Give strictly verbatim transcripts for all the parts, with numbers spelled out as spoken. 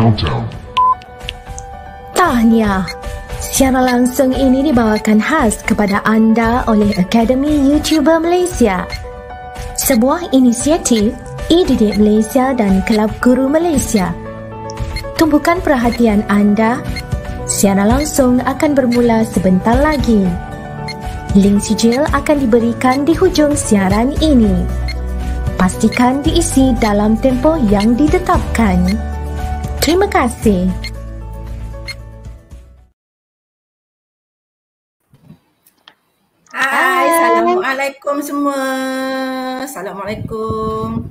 Countdown. Tahniah. Siaran langsung ini dibawakan khas kepada anda oleh Akademi YouTuber Malaysia. Sebuah inisiatif E-Didik Malaysia dan Kelab Guru Malaysia. Tumpukan perhatian anda. Siaran langsung akan bermula sebentar lagi. Link sijil akan diberikan di hujung siaran ini. Pastikan diisi dalam tempoh yang ditetapkan. Terima kasih. Hai, Assalamualaikum semua. Assalamualaikum.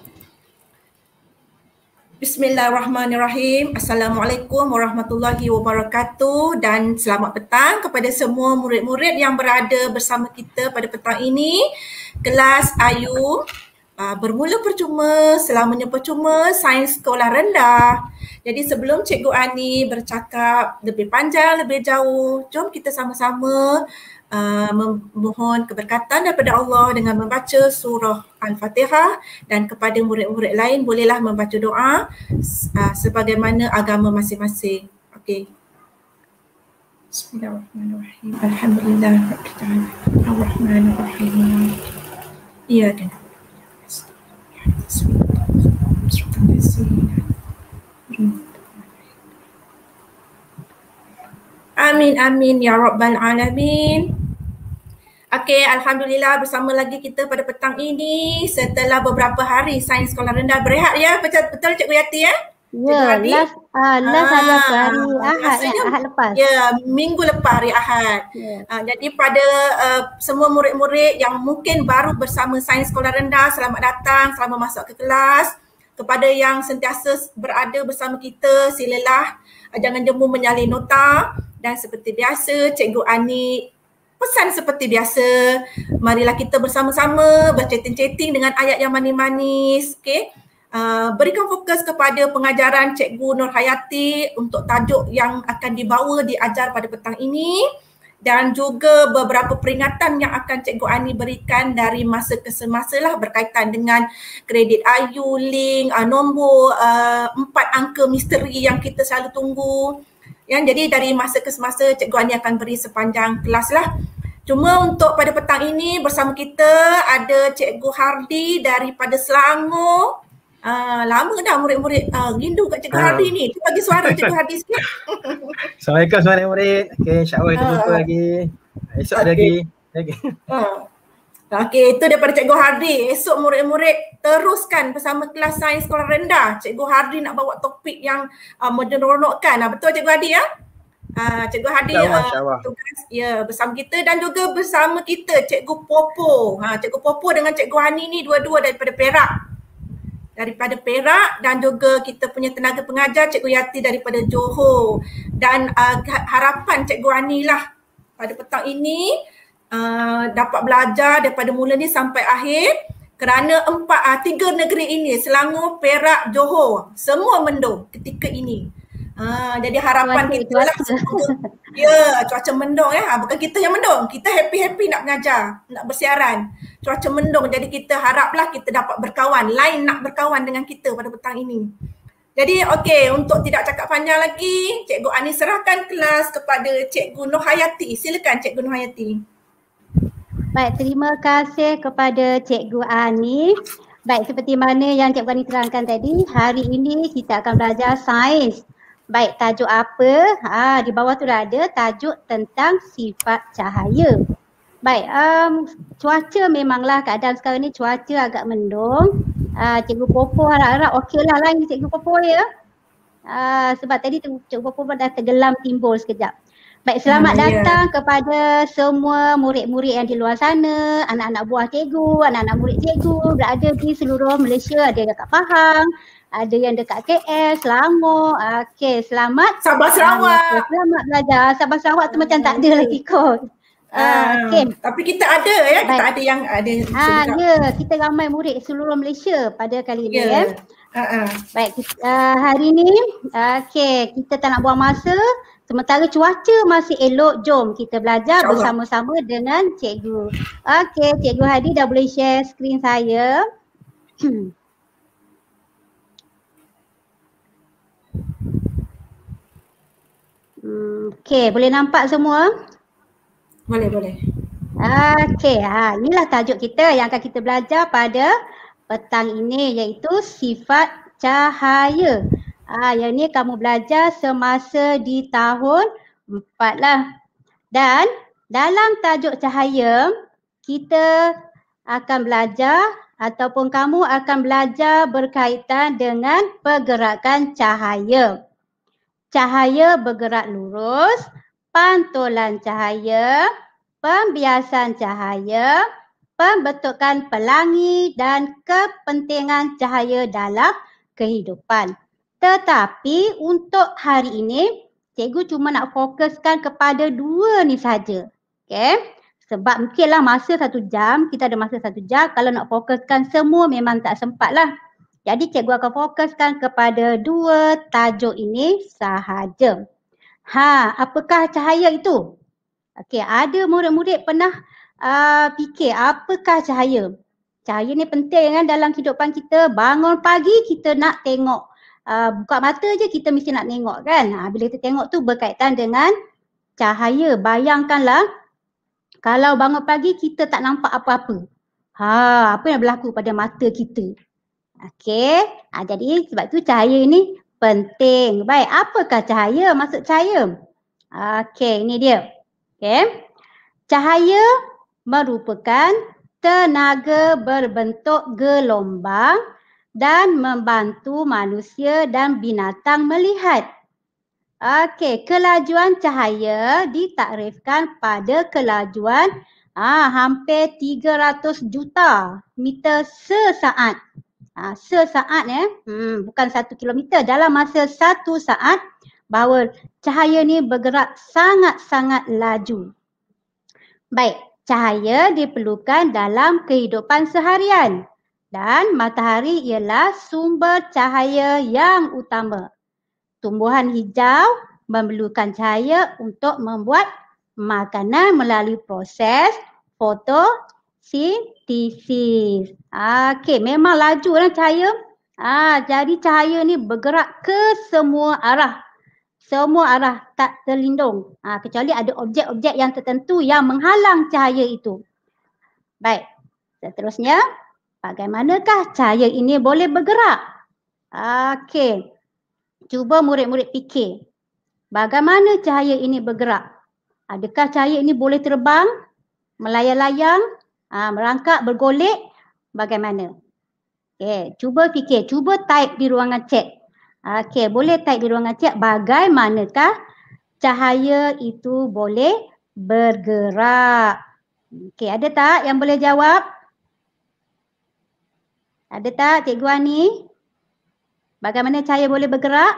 Bismillahirrahmanirrahim. Assalamualaikum warahmatullahi wabarakatuh dan selamat petang kepada semua murid-murid yang berada bersama kita pada petang ini. Kelas Ayu uh, bermula percuma, selamanya percuma, sains sekolah rendah. Jadi sebelum Cikgu Ani bercakap lebih panjang, lebih jauh, jom kita sama-sama Uh, memohon keberkatan daripada Allah dengan membaca surah Al-Fatihah, dan kepada murid-murid lain bolehlah membaca doa uh, sebagaimana agama masing-masing. Okey. Bismillahirrahmanirrahim. Alhamdulillahirabbil alamin. Arrahmanirrahim. Iya kan. Amin amin ya rabbal alamin. Okey, alhamdulillah bersama lagi kita pada petang ini setelah beberapa hari sains sekolah rendah berehat ya. Betul betul Cikgu Yati ya? Ya, last uh, last ah, hari hari Ahad ya, Ahad lepas. Ya, minggu lepas hari Ahad. Yeah. Uh, jadi pada uh, semua murid-murid yang mungkin baru bersama sains sekolah rendah, selamat datang, selamat masuk ke kelas. Kepada yang sentiasa berada bersama kita, silalah uh, jangan jemu menyalin nota. Dan seperti biasa, Cikgu Ani pesan seperti biasa, marilah kita bersama-sama berchatting-chatting dengan ayat yang manis-manis. Okay? Uh, berikan fokus kepada pengajaran Cikgu Nur Hayati untuk tajuk yang akan dibawa diajar pada petang ini, dan juga beberapa peringatan yang akan Cikgu Ani berikan dari masa ke semasa lah berkaitan dengan kredit Ayu, link, uh, nombor uh, empat angka misteri yang kita selalu tunggu. Ya, jadi dari masa ke semasa Cikgu Ani akan beri sepanjang kelas lah. Cuma untuk pada petang ini bersama kita ada Cikgu Hardi daripada Selangor. Uh, lama dah murid-murid uh, rindu kat Cikgu uh. Hardi ni. Tu bagi suara Cikgu Hardi sikit. Assalamualaikum semua murid. Okay, insyaAllah kita jumpa uh. lagi. Esok okay. lagi. Okay. Uh. Okey, itu daripada Cikgu Hardi. Esok murid-murid teruskan bersama kelas sains sekolah rendah. Cikgu Hardi nak bawa topik yang uh, meneronokkan. Uh, betul Cikgu Hardi ya? Uh, Cikgu Hardi uh, tugas ya bersama kita, dan juga bersama kita Cikgu Popo. Ha, Cikgu Popo dengan Cikgu Hani ni dua-dua daripada Perak. Daripada Perak, dan juga kita punya tenaga pengajar Cikgu Yati daripada Johor. Dan uh, harapan Cikgu Hani lah pada petang ini Uh, dapat belajar daripada mula ni sampai akhir, kerana empat uh, tiga negeri ini, Selangor, Perak, Johor, semua mendung ketika ini. Uh, jadi harapan cuaca, kita lah semoga, ya cuaca mendung ya, uh, bukan kita yang mendung, kita happy-happy nak mengajar, nak bersiaran. Cuaca mendung, jadi kita haraplah kita dapat berkawan, lain nak berkawan dengan kita pada petang ini. Jadi okey, untuk tidak cakap panjang lagi, Cikgu Ani serahkan kelas kepada Cikgu Nur Hayati. Silakan Cikgu Nur Hayati. Baik, terima kasih kepada Cikgu Ani. Baik, seperti mana yang Cikgu Ani terangkan tadi, hari ini kita akan belajar sains. Baik, tajuk apa? Ha, di bawah tu dah ada tajuk tentang sifat cahaya. Baik, um, cuaca memanglah keadaan sekarang ni cuaca agak mendung. Uh, Cikgu Popo harap-harap okey lah lain Cikgu Popo ya. Uh, sebab tadi Cikgu Popo dah tergelam timbul sekejap. Baik, selamat hmm, datang yeah. kepada semua murid-murid yang di luar sana, anak-anak buah cikgu, anak-anak murid cikgu berada di seluruh Malaysia, ada yang dekat Pahang, ada yang dekat K L, Selangor. Okey, selamat. Sabah Sarawak. Uh, selamat belajar. Sabah Sarawak tu macam tak ada lagi kot. Uh, okay. Tapi kita ada ya, kita Baik. ada yang ada. Ah, ya, kita ramai murid seluruh Malaysia pada kali ini yeah. ya. Uh-uh. Baik, uh, hari ni okey, kita tak nak buang masa. Sementara cuaca masih elok, jom kita belajar bersama-sama dengan cikgu. Okey, Cikgu Hadi dah boleh share skrin saya. Okey, boleh nampak semua? Boleh, boleh. Okey, ha, inilah tajuk kita yang akan kita belajar pada petang ini, iaitu sifat cahaya. Ah, yang ni kamu belajar semasa di tahun empat lah. Dan dalam tajuk cahaya, kita akan belajar ataupun kamu akan belajar berkaitan dengan pergerakan cahaya. Cahaya bergerak lurus, pantulan cahaya, pembiasan cahaya, pembentukan pelangi dan kepentingan cahaya dalam kehidupan. Tetapi untuk hari ini, cikgu cuma nak fokuskan kepada dua ni saja. Okay? Sebab mungkinlah masa satu jam, kita ada masa satu jam. Kalau nak fokuskan semua memang tak sempat lah. Jadi cikgu akan fokuskan kepada dua tajuk ini sahaja. Ha, apakah cahaya itu? Okey, ada murid-murid pernah uh, fikir apakah cahaya? Cahaya ni penting kan dalam kehidupan kita. Bangun pagi kita nak tengok. Uh, buka mata je kita mesti nak tengok kan. Ha, bila kita tengok tu berkaitan dengan cahaya. Bayangkanlah kalau bangun pagi kita tak nampak apa-apa. Ha, apa yang berlaku pada mata kita? Okey, ha, jadi sebab tu cahaya ni penting. Baik, apakah cahaya? Maksud cahaya? Okey, ini dia. Okey. Cahaya merupakan tenaga berbentuk gelombang dan membantu manusia dan binatang melihat. Okey, kelajuan cahaya ditakrifkan pada kelajuan ah, hampir tiga ratus juta meter sesaat. Ha, sesaat ya, hmm, bukan satu kilometer. Dalam masa satu saat bahawa cahaya ni bergerak sangat-sangat laju. Baik, cahaya diperlukan dalam kehidupan seharian dan matahari ialah sumber cahaya yang utama. Tumbuhan hijau memerlukan cahaya untuk membuat makanan melalui proses fotosintesis. Okey, memang laju lah cahaya. Ah, jadi cahaya ni bergerak ke semua arah. Semua arah tak terlindung. Ah, kecuali ada objek-objek yang tertentu yang menghalang cahaya itu. Baik, seterusnya bagaimanakah cahaya ini boleh bergerak? Okey, cuba murid-murid fikir. Bagaimana cahaya ini bergerak? Adakah cahaya ini boleh terbang, melayang-layang, ah, merangkak, bergolek? Bagaimana? Okey, cuba fikir, cuba type di ruangan chat. Okey, boleh type di ruangan chat bagaimanakah cahaya itu boleh bergerak. Okey, ada tak yang boleh jawab? Ada tak Cikgu Ani? Bagaimana cahaya boleh bergerak?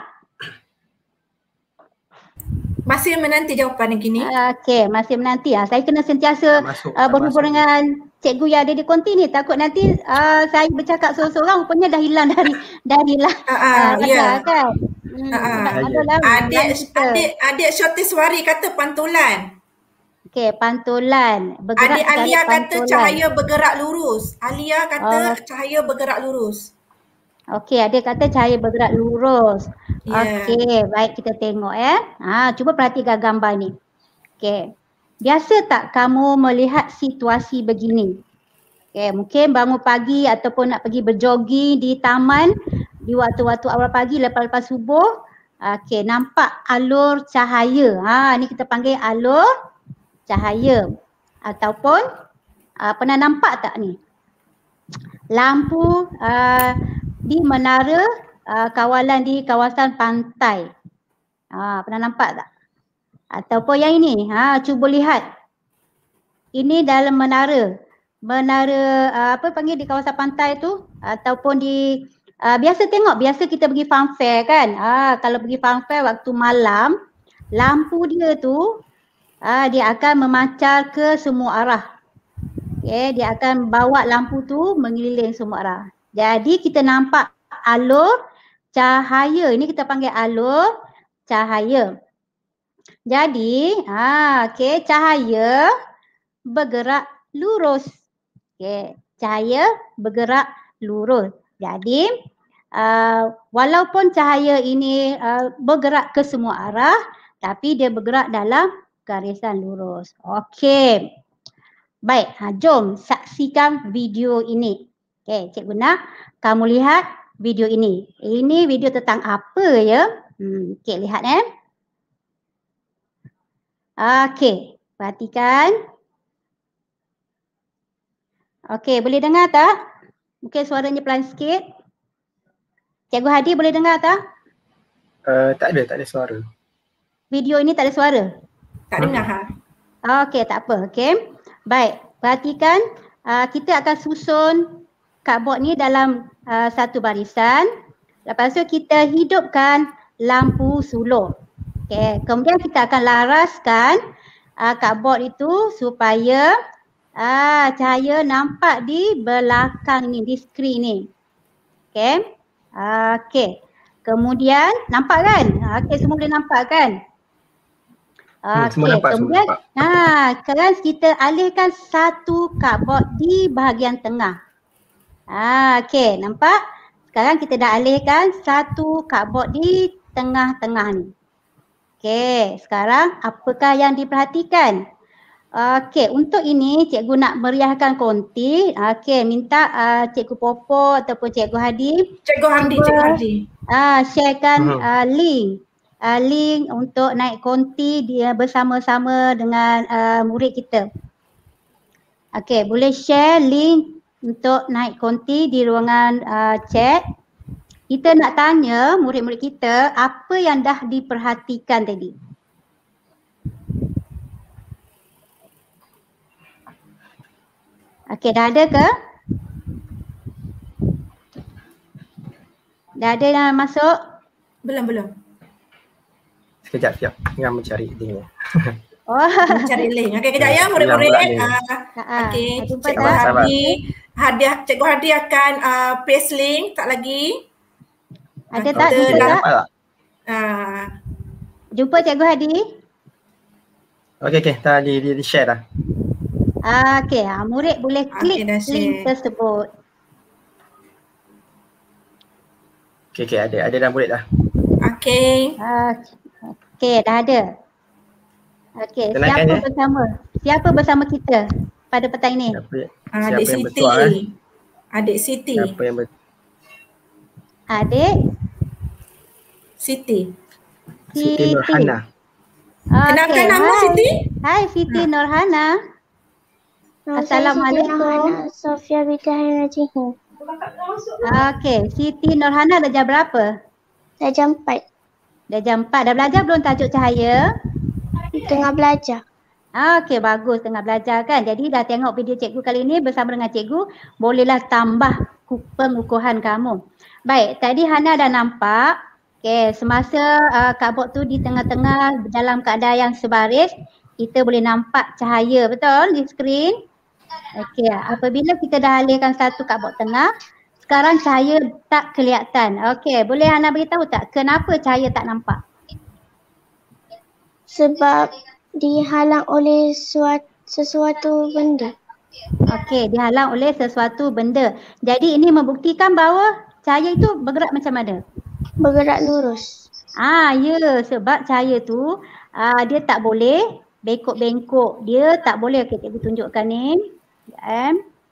Masih menanti jawapan yang kini. Okey, masih menanti. Ha, saya kena sentiasa uh, berhubung dengan cikgu yang ada di konti ni. Takut nanti uh, saya bercakap seorang-seorang rupanya dah hilang dari dari lah. Uh, uh, uh, ya. Kan? Hmm, uh, uh, adik, adik, adik Syoteswari kata pantulan. Okey, pantulan. Bergerak adik Alia pantulan. Kata cahaya bergerak lurus. Alia kata oh. cahaya bergerak lurus. Okey, adik kata cahaya bergerak lurus. Yeah. Okey, baik kita tengok ya. Ha, cuba perhatikan gambar ni. Okey. Biasa tak kamu melihat situasi begini? Okey, mungkin bangun pagi ataupun nak pergi berjoging di taman di waktu-waktu awal pagi lepas-lepas subuh. Okey, nampak alur cahaya. Ha, ni kita panggil alur cahaya. Ataupun uh, pernah nampak tak ni? Lampu uh, di menara Uh, kawalan di kawasan pantai. Ha, pernah nampak tak? Ataupun yang ini, ha, cuba lihat. Ini dalam menara. Menara uh, apa panggil di kawasan pantai tu? Ataupun di, uh, biasa tengok, biasa kita pergi fun fair kan? Ha, kalau pergi fun fair waktu malam, lampu dia tu, uh, dia akan memancar ke semua arah. Okay, dia akan bawa lampu tu mengeliling semua arah. Jadi kita nampak alur cahaya. Ini kita panggil alur cahaya. Jadi, ha, okay, cahaya bergerak lurus. Okay, cahaya bergerak lurus. Jadi, uh, walaupun cahaya ini uh, bergerak ke semua arah, tapi dia bergerak dalam garisan lurus. Okey. Baik, ha, jom saksikan video ini. Okey, Cikgu nak kamu lihat video ini. Ini video tentang apa ya? Hmm, okey, lihat eh. Okey, perhatikan. Okey, boleh dengar tak? Mungkin suaranya pelan sikit. Cikgu Hadi boleh dengar tak? Uh, tak ada, tak ada suara. Video ini tak ada suara? Tak dengar ha. Okey, tak apa. Okey. Baik, perhatikan uh, kita akan susun cardboard ni dalam uh, satu barisan. Lepas tu kita hidupkan lampu sulur. Okey, kemudian kita akan laraskan uh, cardboard itu supaya uh, cahaya nampak di belakang ni, di skrin ni. Okey. Uh, Okey. Kemudian nampak kan? Okey, semua boleh nampak kan? Hmm, Okey, kemudian ha, sekarang kita alihkan satu cardboard di bahagian tengah. Ha, okey, nampak? Sekarang kita dah alihkan satu cardboard di tengah-tengah ni. Okey, sekarang apakah yang diperhatikan? Okey, untuk ini cikgu nak meriahkan konti. Okey, minta uh, Cikgu Popo ataupun Cikgu Hadi. Cikgu Hadi, Cikgu Hadi. Ah, uh, sharekan uh, link. Uh, link untuk naik konti dia bersama-sama dengan uh, murid kita. Okey, boleh share link untuk naik konti di ruangan uh, chat. Kita nak tanya murid-murid kita apa yang dah diperhatikan tadi. Okey, dah ada ke? Dah ada yang masuk? Belum, belum. Sekejap, sekejap. Tengah mencari link. Oh. Mencari link. Okey, kejap ya murid-murid. Uh, Okey, Cikgu Hadi. Hadiah, Cikgu Hadi akan uh, paste link. Tak lagi. Ada tak? Jumpa tak? Uh, Jumpa Cikgu Hadi. Okey, okey. Dah di, di, di share dah. Ah, okey, ha, murid boleh klik okay, link tersebut. Okey, okey. Ada, ada dah murid dah. Okey. Ah, okey, dah ada. Okey, siapa ya? bersama? Siapa bersama kita pada petang ini? Siapa, Adik siapa yang Siti. bertuah, eh? Adik Siti. Siapa yang ber... Adik Siti. Siti Nurhana. Okay, kenalkan nama hai. Siti. Hai Siti ha. Nurhana. Assalamualaikum. Sofia binti Hairajihin. Okey, Siti Nurhana dah jam berapa? Dah jam empat. Dah jam empat. Dah belajar belum tajuk cahaya? Tengah belajar. Okey, bagus tengah belajar kan. Jadi dah tengok video cikgu kali ini bersama dengan cikgu, bolehlah tambah pengukuhan kamu. Baik, tadi Hana dah nampak. Okey, semasa uh, cardboard tu di tengah-tengah dalam keadaan yang sebaris, kita boleh nampak cahaya, betul di skrin? Okey, apabila kita dah alihkan satu cardboard tengah, sekarang cahaya tak kelihatan. Okey, boleh Hana beritahu tak kenapa cahaya tak nampak? Sebab dihalang oleh suatu, sesuatu benda. Okey, dihalang oleh sesuatu benda. Jadi ini membuktikan bahawa cahaya itu bergerak macam mana? Bergerak lurus. Ah, ya, sebab cahaya tu ah, dia tak boleh bengkok-bengkok. Dia tak boleh. Okey, cikgu tunjukkan ni. Ya.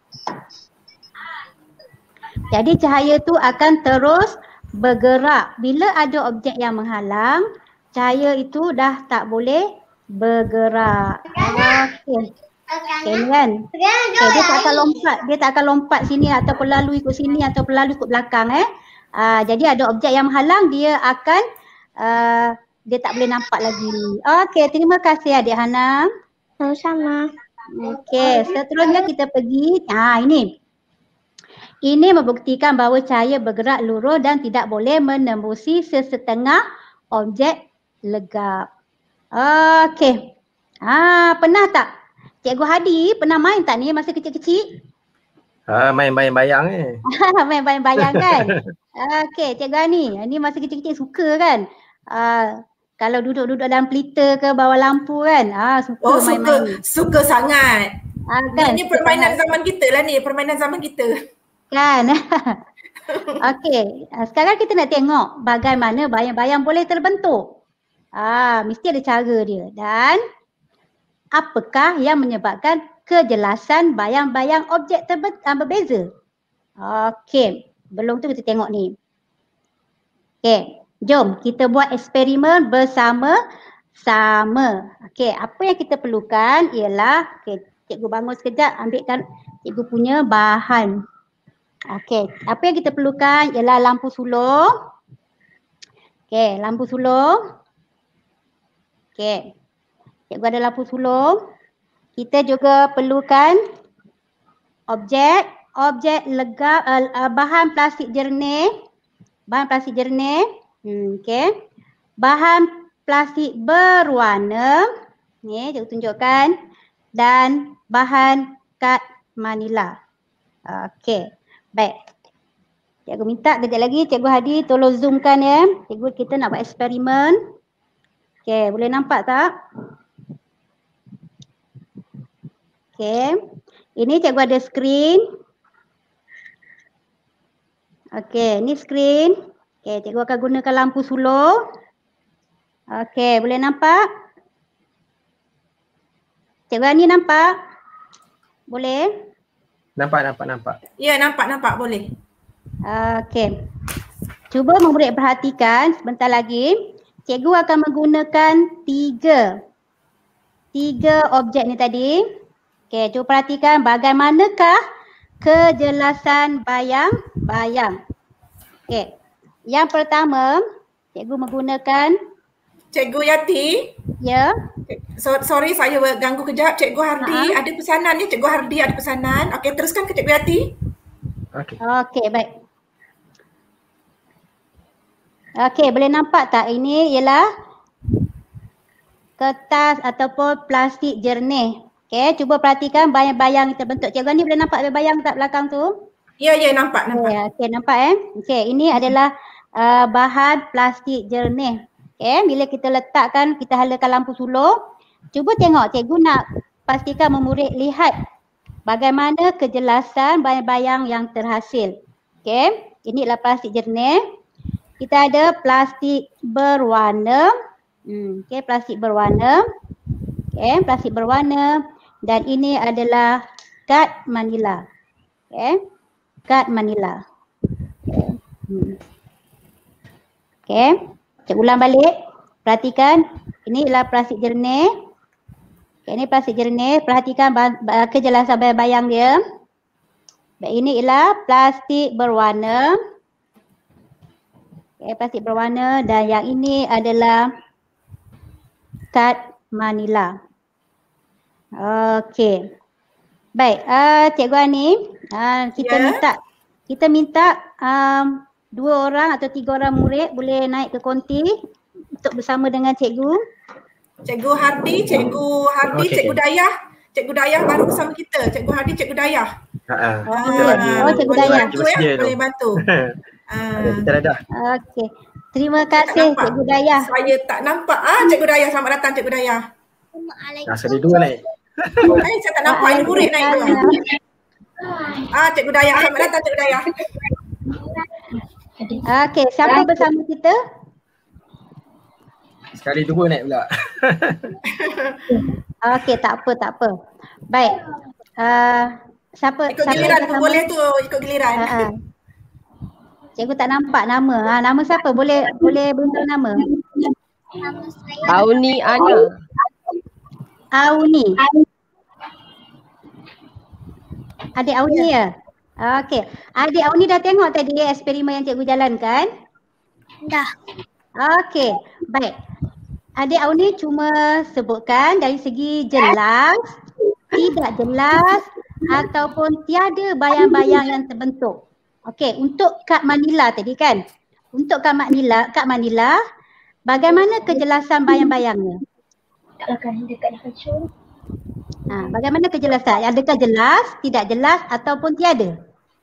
Jadi cahaya tu akan terus bergerak. Bila ada objek yang menghalang, cahaya itu dah tak boleh bergerak. Okey. Okey ni kan. Okay, dia tak akan lompat. Dia tak akan lompat sini ataupun lalu ikut sini ataupun lalu ikut belakang eh. Uh, jadi ada objek yang menghalang, dia akan uh, dia tak boleh nampak lagi. Okey, terima kasih Adik Hana. Sama-sama. Okey, seterusnya kita pergi. Ha, ini. Ini membuktikan bahawa cahaya bergerak lurus dan tidak boleh menembusi sesetengah objek legap. Okey. Ah, pernah tak Cikgu Hadi pernah main tak ni masa kecil-kecil? Ha, main bayang-bayang ni. Main bayang-bayang kan? Okey, Cikgu Hani, ni masa kecil-kecil suka kan? Uh, kalau duduk-duduk dalam pelita ke bawah lampu kan? Ah, suka oh, main-main. Suka, suka sangat. Ah, kan? Ini permainan zaman kita lah ni, permainan zaman kita. Kan? Okey, sekarang kita nak tengok bagaimana bayang-bayang boleh terbentuk. Ah, mesti ada cara dia. Dan apakah yang menyebabkan kejelasan bayang-bayang objek terbe- uh, berbeza? Okey, belum tu kita tengok ni. Okey, jom kita buat eksperimen bersama-sama. Okey, apa yang kita perlukan ialah, okey, cikgu bangun sekejap, ambilkan cikgu punya bahan. Okey, apa yang kita perlukan ialah lampu sulung. Okey, lampu sulung. Okey, cikgu ada lampu sulung. Kita juga perlukan objek, objek legam, uh, uh, bahan plastik jernih. Bahan plastik jernih. Hmm, okey. Bahan plastik berwarna. Ni, cikgu tunjukkan. Dan bahan kad manila. Okey. Baik. Cikgu minta kejap lagi Cikgu Hadi tolong zoomkan ya. Cikgu kita nak buat eksperimen. Okey, boleh nampak tak? Okey. Ini cikgu ada skrin. Okey, ni skrin. Okey, cikgu akan gunakan lampu sulung. Okey, boleh nampak? Cikgu Ani nampak? Boleh? Nampak, nampak, nampak. Ya, nampak, nampak. Boleh. Okey. Cuba murid perhatikan sebentar lagi. Cikgu akan menggunakan tiga. Tiga objek ni tadi. Okey, cuba perhatikan bagaimanakah kejelasan bayang-bayang. Okey. Yang pertama, cikgu menggunakan Cikgu Yati. ya. So, sorry saya ganggu kejap. Cikgu Hardi Ha-ha. ada pesanan ni. Cikgu Hardi ada pesanan. Okey, teruskan ke Cikgu Yati. Okey. Okey, baik. Okey, boleh nampak tak ini ialah kertas ataupun plastik jernih. Okey, cuba perhatikan bayang-bayang yang terbentuk. Cikgu ni boleh nampak bayang tak belakang tu? Ya, ya, nampak, nampak. Okey, okay, nampak eh. Okey, ini adalah uh, bahan plastik jernih. Okey, bila kita letakkan, kita halakan lampu sulung. Cuba tengok, cikgu nak pastikan memurid lihat bagaimana kejelasan bayang-bayang yang terhasil. Okey, ini adalah plastik jernih. Kita ada plastik berwarna. Hmm, okey, plastik berwarna. Okey, plastik berwarna dan ini adalah kad manila. Okey. Kad manila. Okey. Hmm. Okey. Cikgu ulang balik. Perhatikan, ini adalah plastik jernih. Okey, ini plastik jernih. Perhatikan kejelasan bayang-bayang dia. Baik, ini ialah plastik berwarna. Okay, plastik berwarna dan yang ini adalah kad manila. Okey. Baik, uh, Cikgu Ani, uh, kita Ya. minta kita minta um, dua orang atau tiga orang murid boleh naik ke konti untuk bersama dengan cikgu. Cikgu Hardi, Cikgu Hardi, Okey. Cikgu Dayah. Cikgu Dayah baru bersama kita. Cikgu Hardi, Cikgu Dayah. Ha. Ah, Kita bagi Oh, Cikgu boleh Dayah. bantu ya, boleh bantu. Ah, Ada, kita dah dah. Okey. Terima tak kasih nampak. Cikgu Dayah. Saya tak nampak. Ah, Cikgu Dayah, selamat datang Cikgu Dayah. Nah, sekali dua naik. Eh, saya tak nampak ini murid naik tu. Ah, Cikgu Dayah, selamat datang Cikgu Dayah. Okey, siapa bersama kita? Sekali dua naik pula. Okey, tak apa, tak apa. Baik. Uh, siapa Ikut siapa giliran pun bersama? boleh tu, ikut giliran. Ha, ha. Cikgu tak nampak nama. Ha, nama siapa? Boleh boleh beritahu nama? Auni Ana. Auni. Adik Auni ya? Okey. Adik Auni dah tengok tadi eksperimen yang cikgu jalankan? Dah. Okey. Baik. Adik Auni cuma sebutkan dari segi jelas, tidak jelas ataupun tiada bayang-bayang yang terbentuk. Okey, untuk kad manila tadi kan? Untuk kad manila, kad manila, bagaimana kejelasan bayang-bayangnya? Ha, bagaimana kejelasan? Adakah jelas, tidak jelas ataupun tiada?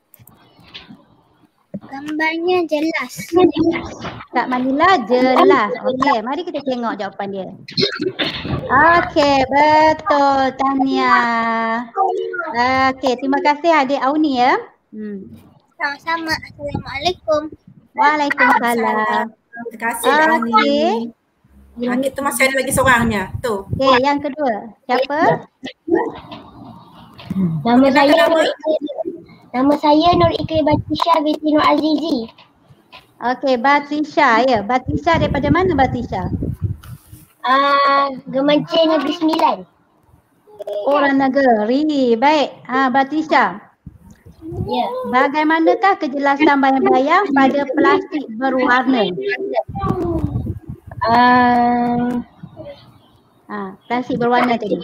Gambarnya jelas. Kad manila jelas. Okey, mari kita tengok jawapan dia. Okey, betul Tania. Okey, terima kasih adik Auni ya. Hmm. Sama-sama. Assalamualaikum. Waalaikumsalam. Terima kasih Dani. Okey. Ha, kita masih ada lagi seorangnya. Tu. Okey, yang kedua. Siapa? Nama Perkenalkan saya nama. Nur Ikri. Nama saya Nur Ikri Batisha binti Nur Azizi. Okey, Batrisha ya. Batrisha daripada mana Batrisha? Ah, Gemencing Negeri Sembilan. Orang negeri. Baik. Ha, Batrisha. Ya. Bagaimanakah kejelasan bayang-bayang pada plastik berwarna? Ah, Ha, plastik berwarna tadi.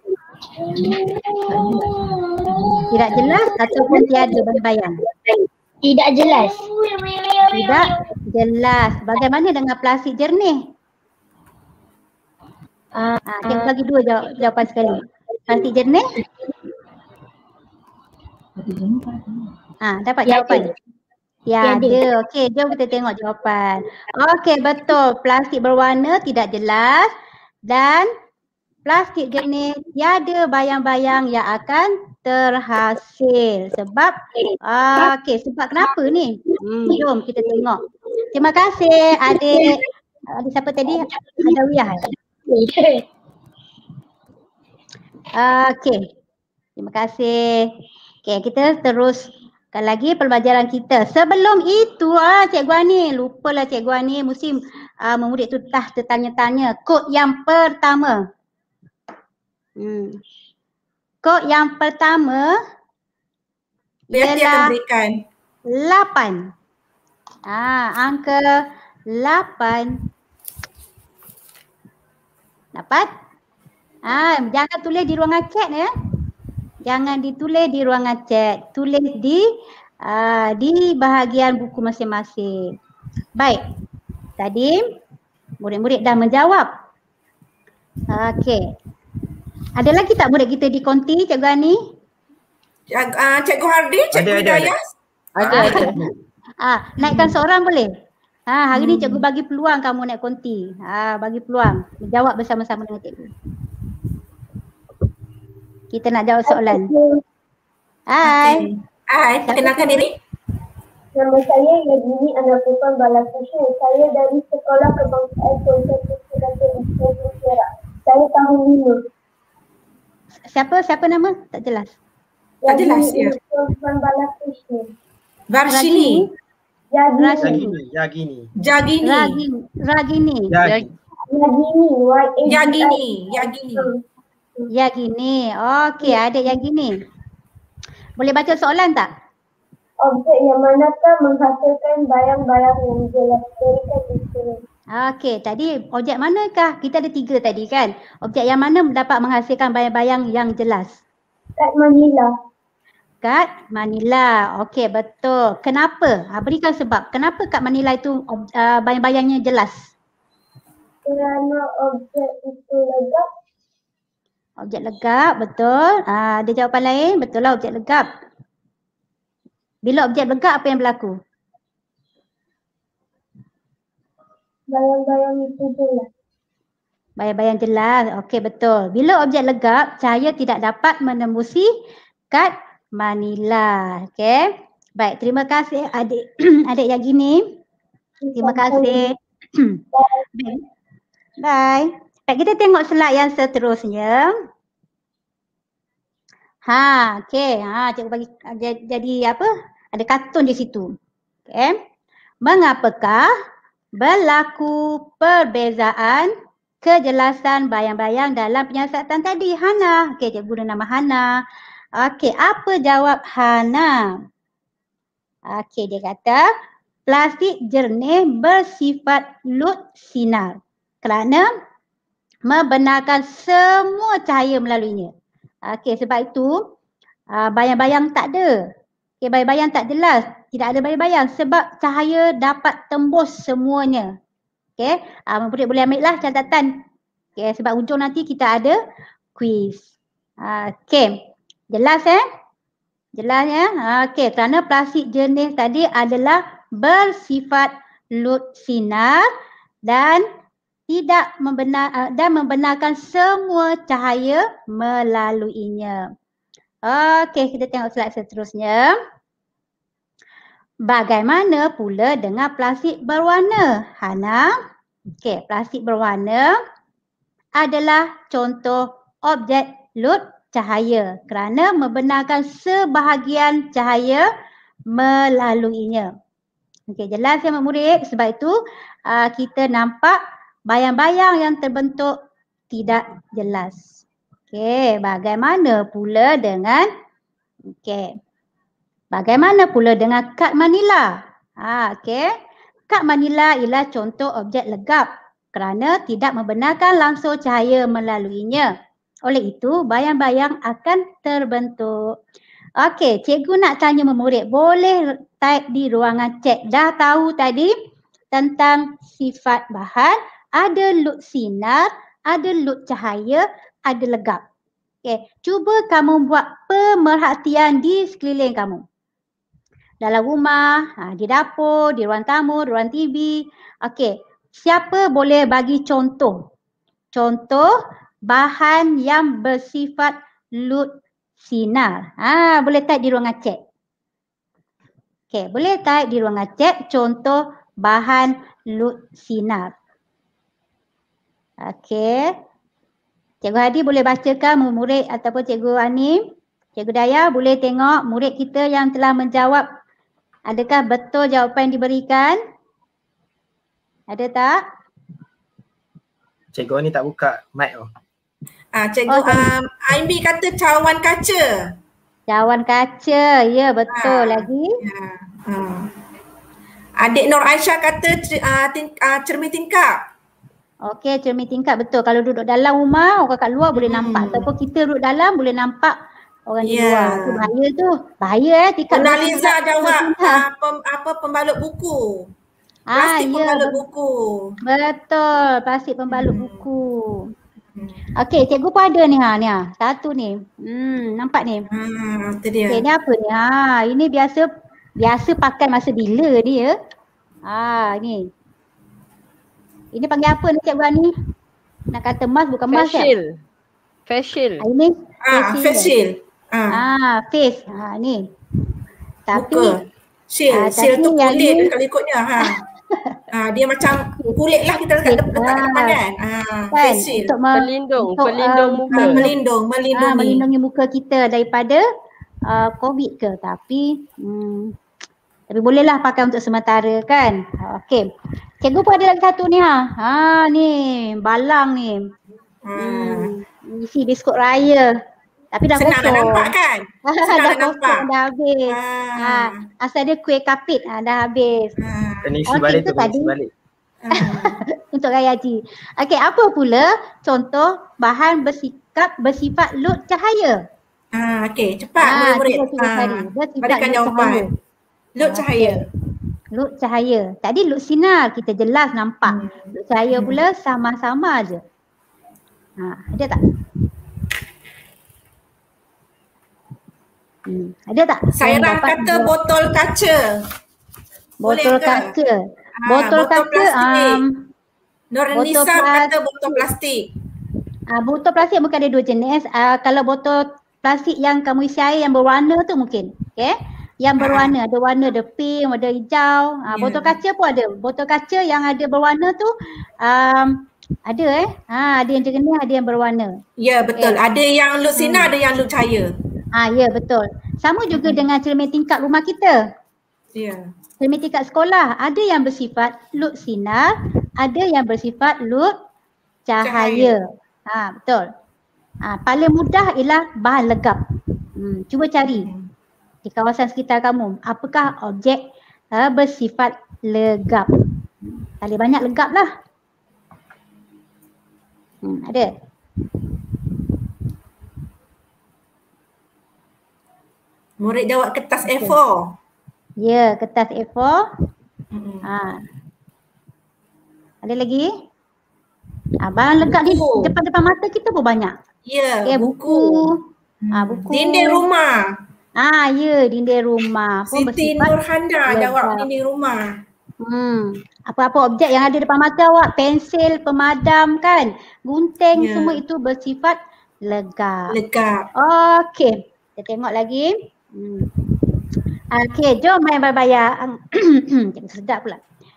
Tidak jelas ataupun tiada bayang-bayang? tidak jelas. Tidak jelas. Bagaimana dengan plastik jernih? Ah, Ha, cikgu bagi dua jawab, jawapan sekali. Plastik jernih? Ha, dapat jawapan? Ya, Tiada. ada. Okey, jom kita tengok jawapan. Okey, betul. Plastik berwarna tidak jelas dan plastik jernih tiada bayang-bayang yang akan terhasil. Sebab, uh, okey, sebab kenapa ni? Hmm, jom kita tengok. Terima kasih adik. Adik siapa tadi? Adawiyah. Uh, okey. Terima kasih. Okey, kita teruskan lagi pembelajaran kita. Sebelum itu, ah, Cikgu Ani, lupalah Cikgu Ani mesti uh, memurid tu dah tertanya-tanya. Kod yang pertama. Hmm. Kod yang pertama Yati akan ialah berikan. lapan. Ah, angka lapan. Dapat? Ah, jangan tulis di ruangan chat ya. Jangan ditulis di ruangan chat. Tulis di uh, di bahagian buku masing-masing. Baik. Tadi murid-murid dah menjawab. Okey. Ada lagi tak murid kita di konti, Cikgu Ani? Cik, uh, Cikgu Hardi, Cikgu Ada, ada, Hidayah. Ada, ada. Ah, naikkan seorang boleh? Ha, hari ni cikgu bagi peluang kamu naik konti. Ha, bagi peluang. Menjawab bersama-sama dengan cikgu. Kita nak jawab soalan. Hai. Hai, perkenalkan diri. Nama saya Yadini Anapupan Balakrishna. Saya dari Sekolah Kebangsaan Konservatif Kata Islam Perak. Saya tahun lima. Siapa? Siapa nama? Tak jelas. Tak jelas, ya. Anapupan Balakrishna. Varshini. Yadini. Rashini. Yagini. Jagini. Ragini. Ragini. Yagini. Yadini. Y A D I. Yagini. Yagini. Ya gini. Okey, adik yang gini. Boleh baca soalan tak? Objek yang manakah menghasilkan bayang-bayang yang jelas? Berikan instrumen. Okey, tadi objek manakah? Kita ada tiga tadi kan? Objek yang mana dapat menghasilkan bayang-bayang yang jelas? Kad Manila. Kad Manila. Okey, betul. Kenapa? Ha, berikan sebab. Kenapa kad Manila itu uh, bayang-bayangnya jelas? Kerana objek itu legap. Objek legap, betul. Uh, ada jawapan lain? Betul lah objek legap. Bila objek legap, apa yang berlaku? Bayang-bayang itu jelas. Bayang-bayang jelas. Okey, betul. Bila objek legap, cahaya tidak dapat menembusi kad Manila. Okey. Baik, terima kasih adik adik yang gini. Terima kasih. Bye. Baik, kita tengok slide yang seterusnya. Ha, okey. Ha, cikgu bagi jadi apa? Ada kartun di situ. Okey. Mengapakah berlaku perbezaan kejelasan bayang-bayang dalam penyiasatan tadi? Hana. Okey, cikgu guna nama Hana. Okey, apa jawab Hana? Okey, dia kata plastik jernih bersifat lut sinar kerana membenarkan semua cahaya melaluinya. Okey, sebab itu uh, bayang-bayang tak ada. Okey, bayang-bayang tak jelas. Tidak ada bayang-bayang sebab cahaya dapat tembus semuanya. Okey, uh, murid boleh ambil lah catatan. Okey, sebab hujung nanti kita ada quiz. Uh, Okey, jelas eh? Jelas ya? Okey, kerana plastik jernih tadi adalah bersifat lut sinar dan tidak membenar uh, dan membenarkan semua cahaya melaluinya. Okey, kita tengok slide seterusnya. Bagaimana pula dengan plastik berwarna? Hana? Okey, plastik berwarna adalah contoh objek lut cahaya kerana membenarkan sebahagian cahaya melaluinya. Okey, jelas ya murid? Sebab itu uh, kita nampak bayang-bayang yang terbentuk tidak jelas. Okey, bagaimana pula dengan okey. Bagaimana pula dengan kad Manila? Ha, okey. Kad Manila ialah contoh objek legap kerana tidak membenarkan langsung cahaya melaluinya. Oleh itu, bayang-bayang akan terbentuk. Okey, cikgu nak tanya murid, boleh type di ruangan chat. Dah tahu tadi tentang sifat bahan, ada lut sinar, ada lut cahaya, ada legap. Okey, cuba kamu buat pemerhatian di sekeliling kamu. Dalam rumah, ha, di dapur, di ruang tamu, ruang T V. Okey, siapa boleh bagi contoh? Contoh bahan yang bersifat lut sinar. Ha, boleh type di ruangan chat. Okey, boleh type di ruangan chat contoh bahan lut sinar. Okey. Cikgu Hadi boleh bacakan murid ataupun Cikgu Ani, Cikgu Daya boleh tengok murid kita yang telah menjawab. Adakah betul jawapan yang diberikan? Ada tak? Cikgu ni tak buka mic tu. Ah, cikgu oh, um, Aimbi kata cawan kaca. Cawan kaca, ya betul ha, lagi. Ya. Hmm. Adik Nur Aisyah kata uh, ting, uh, cermin tingkap. Okey, cermin tingkap betul. Kalau duduk dalam rumah, orang kat luar boleh hmm. nampak. Ataupun kita duduk dalam boleh nampak orang di luar. Itu bahaya tu. Bahaya eh. Nona Liza jawab uh, pem, apa pembalut buku. Plastik ah, pembalut ya, buku. Betul, plastik pembalut hmm. buku. Hmm. Okey, cikgu pun ada ni ha ni ha. Satu ni. Hmm, nampak ni. Hmm, itu dia. Okey, ni apa ni? Ha, ini biasa biasa pakai masa bila dia. Ha, ni. Ini panggil apa ni cikgu Ani? Nak kata mask bukan mask kan? Facial. Facial. Ha, ini ah, facial. Ah, ah face. Ha, ni. Tapi muka. Shield, ah, shield tu kulit kalau ikutnya ha. Ah, dia macam kulit lah kita letak depan depan kan. Ah, kan? Untuk pelindung, untuk, pelindung uh, muka. Melindung, melindungi. Ah, melindungi muka kita daripada uh, COVID ke. Tapi hmm, tapi bolehlah pakai untuk sementara kan. Okey. Cikgu pun ada lagi satu ni ha. Ha ni, balang ni. Hmm. Isi biskut raya. Tapi dah senang kosong. Dah nampak kan? Senang dah, dah nampak. Dah habis. Ah. Ha, asal dia kuih kapit ha, dah habis. Ah. Dan isi balik tu tadi. Balik. Untuk Raya Haji. Okey, apa pula contoh bahan bersikap bersifat lut cahaya? Ah, okey, cepat ha, murid-murid. Ha, berikan jawapan. Lut cahaya. Okay. Lut cahaya. Tadi lut sinar kita jelas nampak. Hmm. Lut cahaya hmm. pula sama-sama aje. Ha, ada tak? Hmm. Ada tak? Sairah kata dia. Botol kaca. Botol kaca. Ha, botol, botol kaca. Um, Nurnisa kata botol plastik. Ah, botol plastik mungkin ada dua jenis. Ah, kalau botol plastik yang kamu isi air yang berwarna tu mungkin. Okay. Yang berwarna. Ha. Ada warna, ada pink, ada hijau. Ah, yeah. Botol kaca pun ada. Botol kaca yang ada berwarna tu um, ada eh. Ha, ada yang jernih, ada yang berwarna. Ya betul. Okay. Ada yang lut sinar, hmm. ada yang lut cahaya. Ah, ya betul. Sama juga hmm. dengan cermin tingkap rumah kita. Ya. Yeah. Cermin tingkap sekolah ada yang bersifat lut sinar, ada yang bersifat lut cahaya. cahaya. Ha, betul. Ha, paling mudah ialah bahan legap. Hmm, cuba cari hmm. di kawasan sekitar kamu apakah objek uh, bersifat legap. Paling banyak legap lah. Hmm, ada. Murid jawab kertas A four. Ya, kertas A four. Mm-hmm. Ha. Ada lagi? Ha, bahan legap ni depan-depan mata kita pun banyak. Ya, okay, buku. buku. Ha, buku. Dinding rumah. Ah, ya, dinding rumah. Siti Nurhanda jawab dinding rumah. Hmm. Apa-apa objek yang ada depan mata awak, pensel, pemadam kan, gunting, yeah. semua itu bersifat legap. Legap. Okey, kita tengok lagi. Hmm. Okey, jom main bayar-bayar. Jangan sedap pula.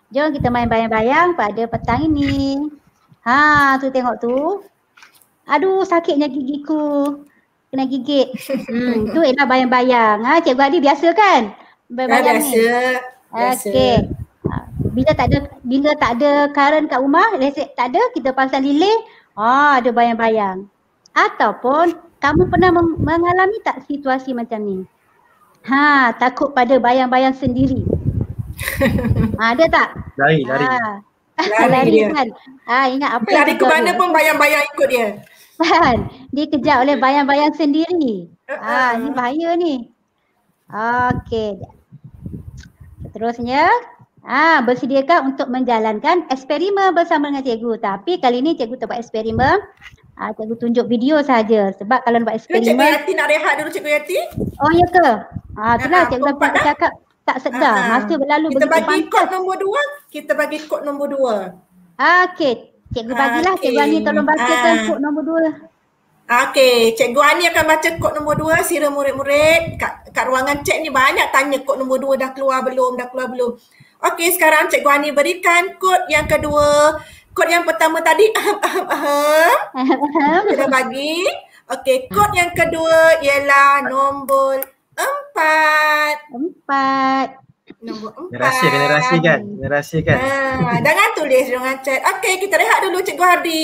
Jom kita main bayang-bayang pada petang ini. Ha, tu tengok tu. Aduh, sakitnya gigiku. Kena gigit. Hmm, tu ialah bayang-bayang. Ha, Cikgu Adi biasa kan? Bayang-bayang biasa. Biasa. Okey. Bila tak ada bila tak ada current kat rumah, listrik tak ada, kita pasang lilin, ah ada bayang-bayang. Ataupun kamu pernah mengalami tak situasi macam ni? Ha, takut pada bayang-bayang sendiri. Ha, ada tak? Lari, lari. Ha. Lari, lari dia. kan. Ha, ingat apa Lari yang ke kita mana buat? pun bayang-bayang ikut dia. Kan? Dikejar oleh bayang-bayang sendiri. Ah, ni bahaya ni. Okey. Seterusnya, ah bersediakan untuk menjalankan eksperimen bersama dengan cikgu. Tapi kali ni cikgu tak buat eksperimen. Ah, cikgu tunjuk video saja. Sebab kalau nak buat Cikgu eksperimen, Yati nak rehat dulu Cikgu Yati. oh ya ke? Ah, itulah Ah, cikgu pukul empat dah dah. cakap tak sedar. Ah, Masa berlalu kita begitu bagi kod pantas. nombor dua. Kita bagi kod nombor dua. Ah, okey. Cikgu bagilah. Okey. Cikgu Ani tolong bacakan Ah. kod nombor dua. Okey, Cikgu Ani akan baca kod nombor dua. Sira murid-murid kat, kat ruangan chat ni banyak tanya kod nombor dua dah keluar belum, dah keluar belum. Okey, sekarang Cikgu Ani berikan kod yang kedua. Kod yang pertama tadi, ahem, ahem, ahem. Kita dah bagi. Okey, kod yang kedua ialah nombor empat. Empat. Nombor empat. Kena rahsia, kena rahsiakan. Kena rahsiakan. Ah, jangan tulis dengan chat. Okey, kita rehat dulu Cikgu Hardi.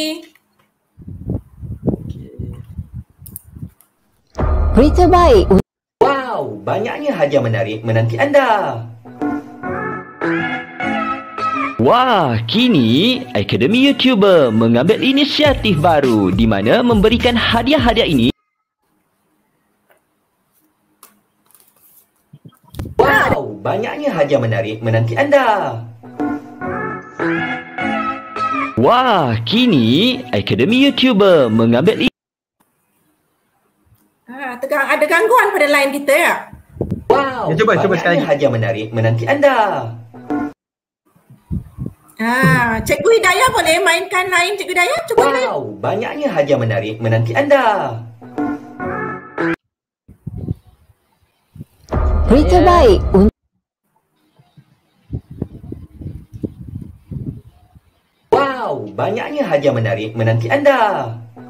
Berita baik. Wow, banyaknya hadiah menarik menanti anda. Wah, kini Akademi YouTuber mengambil inisiatif baru di mana memberikan hadiah-hadiah ini. Wow, banyaknya hadiah menarik menanti anda. Wah, kini Akademi YouTuber mengambil Ah, tegang, ada gangguan pada line kita ya? Wow, Ya, cuba, cuba sekali banyaknya lagi. hadiah menarik menanti anda. Ah, Cikgu Hidayah boleh mainkan line Cikgu Hidayah? Cuba Hidayah. Wow, banyaknya hadiah menarik menanti anda. Berita baik. Wow, banyaknya hadiah menarik menanti anda.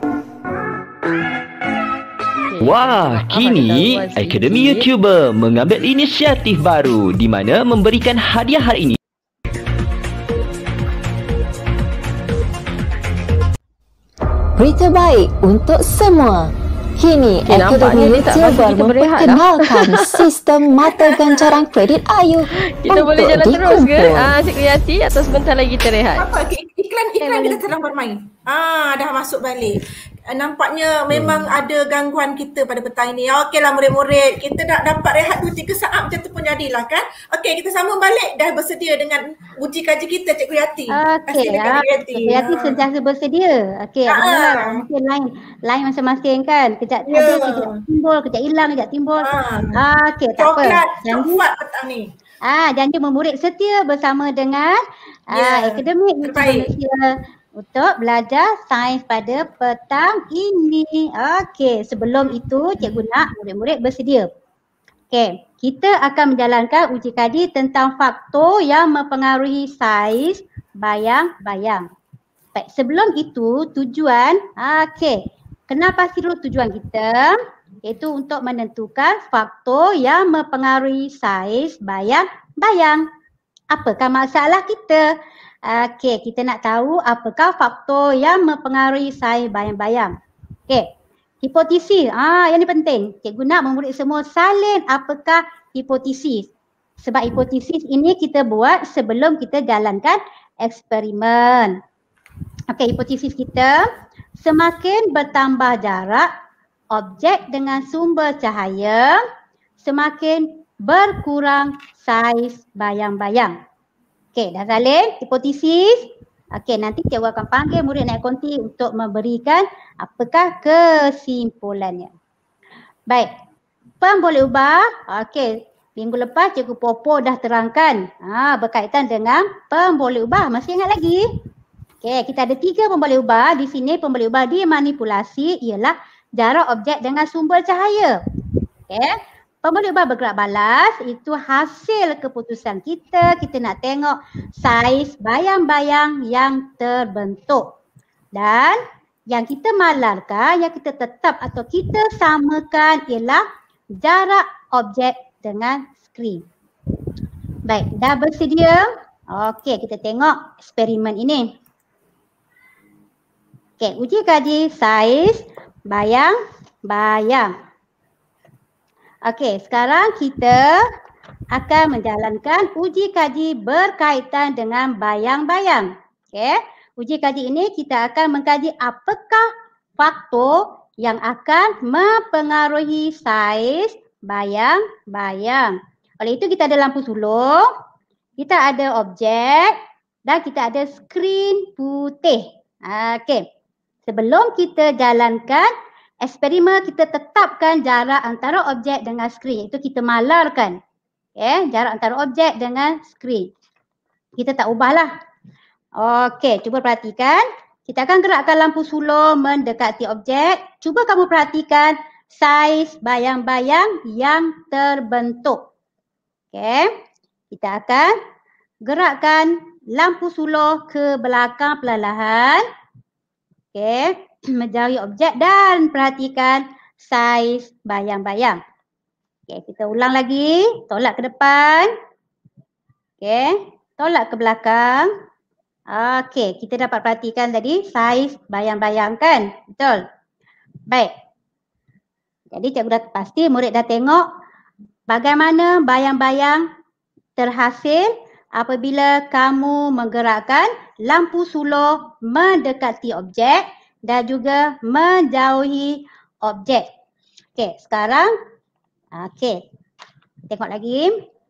Wah, kini Akademi YouTuber mengambil inisiatif baru di mana memberikan hadiah hari ini. Berita baik untuk semua. Kini Okay, nampaknya Akademi dia tak bagi YouTuber kita berehat dah. memperkenalkan sistem mata gancaran kredit Ayu Kita untuk boleh jalan terus ke? dikumpul. Ah, Cikgu Yati atau sebentar lagi kita rehat? Apa? Iklan iklan kita sedang bermain. Ah, dah masuk balik. Ah, nampaknya memang ada gangguan kita pada petang ini. Okeylah murid-murid, kita dah dapat rehat dua tiga saat macam tu pun jadilah kan. Okey, kita sambung balik. Dah bersedia dengan uji kaji kita Cikgu Yati. Okey, Silakan, ah, Cikgu Yati. Cikgu Yati Ah. sentiasa bersedia. Okey, Ah. alhamdulillah mungkin lain lain masing-masing kan. Kejap Ya. ada, kejap timbul, kejap hilang, kejap timbul. Ah. Ah, okey, tak apa. Coklat, Janji, coklat petang ni. ah, janji memurid setia bersama dengan Ya, ah, Akademi YouTuber terbaik. Malaysia untuk belajar sains pada petang ini. Okey, sebelum itu cikgu nak murid-murid bersedia. Okey, kita akan menjalankan uji kaji tentang faktor yang mempengaruhi saiz bayang-bayang. Baik, sebelum itu tujuan, okey, kenapa pasti dulu tujuan kita? Iaitu untuk menentukan faktor yang mempengaruhi saiz bayang-bayang. Apakah masalah kita? Okey, kita nak tahu apakah faktor yang mempengaruhi saiz bayang-bayang. Okey, hipotesis. Ah, yang ni penting. Cikgu nak murid semua salin apakah hipotesis. Sebab hipotesis ini kita buat sebelum kita jalankan eksperimen. Okey, hipotesis kita, semakin bertambah jarak objek dengan sumber cahaya, semakin berkurang saiz bayang-bayang. Okey, dah salin hipotesis. Okey, nanti cikgu akan panggil murid naik konti untuk memberikan apakah kesimpulannya. Baik, pem boleh ubah. Okey, minggu lepas cikgu Popo dah terangkan ha, berkaitan dengan pem boleh ubah. Masih ingat lagi? Okey, kita ada tiga pem boleh ubah. Di sini pem boleh ubah dimanipulasi ialah jarak objek dengan sumber cahaya. Okey, Pemeluk bar bergerak balas itu hasil keputusan kita. Kita nak tengok saiz bayang-bayang yang terbentuk. Dan yang kita malarkan, yang kita tetap atau kita samakan ialah jarak objek dengan skrin. Baik, dah bersedia? Okey, kita tengok eksperimen ini. Okey, uji kaji saiz bayang-bayang. Okey, sekarang kita akan menjalankan uji kaji berkaitan dengan bayang-bayang. Okey, uji kaji ini kita akan mengkaji apakah faktor yang akan mempengaruhi saiz bayang-bayang. Oleh itu kita ada lampu sulur, kita ada objek dan kita ada skrin putih. Okey, sebelum kita jalankan eksperimen, kita tetapkan jarak antara objek dengan skrin. Itu kita malarkan. Okay, jarak antara objek dengan skrin. Kita tak ubahlah. Okey, cuba perhatikan. Kita akan gerakkan lampu sulur mendekati objek. Cuba kamu perhatikan saiz bayang-bayang yang terbentuk. Okey, kita akan gerakkan lampu sulur ke belakang perlahan. Okey, menjauhi objek dan perhatikan saiz bayang-bayang. Okey, kita ulang lagi. Tolak ke depan. Okey, tolak ke belakang. Okey, kita dapat perhatikan tadi saiz bayang-bayang kan? Betul? Baik. Jadi cikgu dah pasti murid dah tengok bagaimana bayang-bayang terhasil apabila kamu menggerakkan lampu sulur mendekati objek dan juga menjauhi objek. Okey, sekarang okey. Tengok lagi.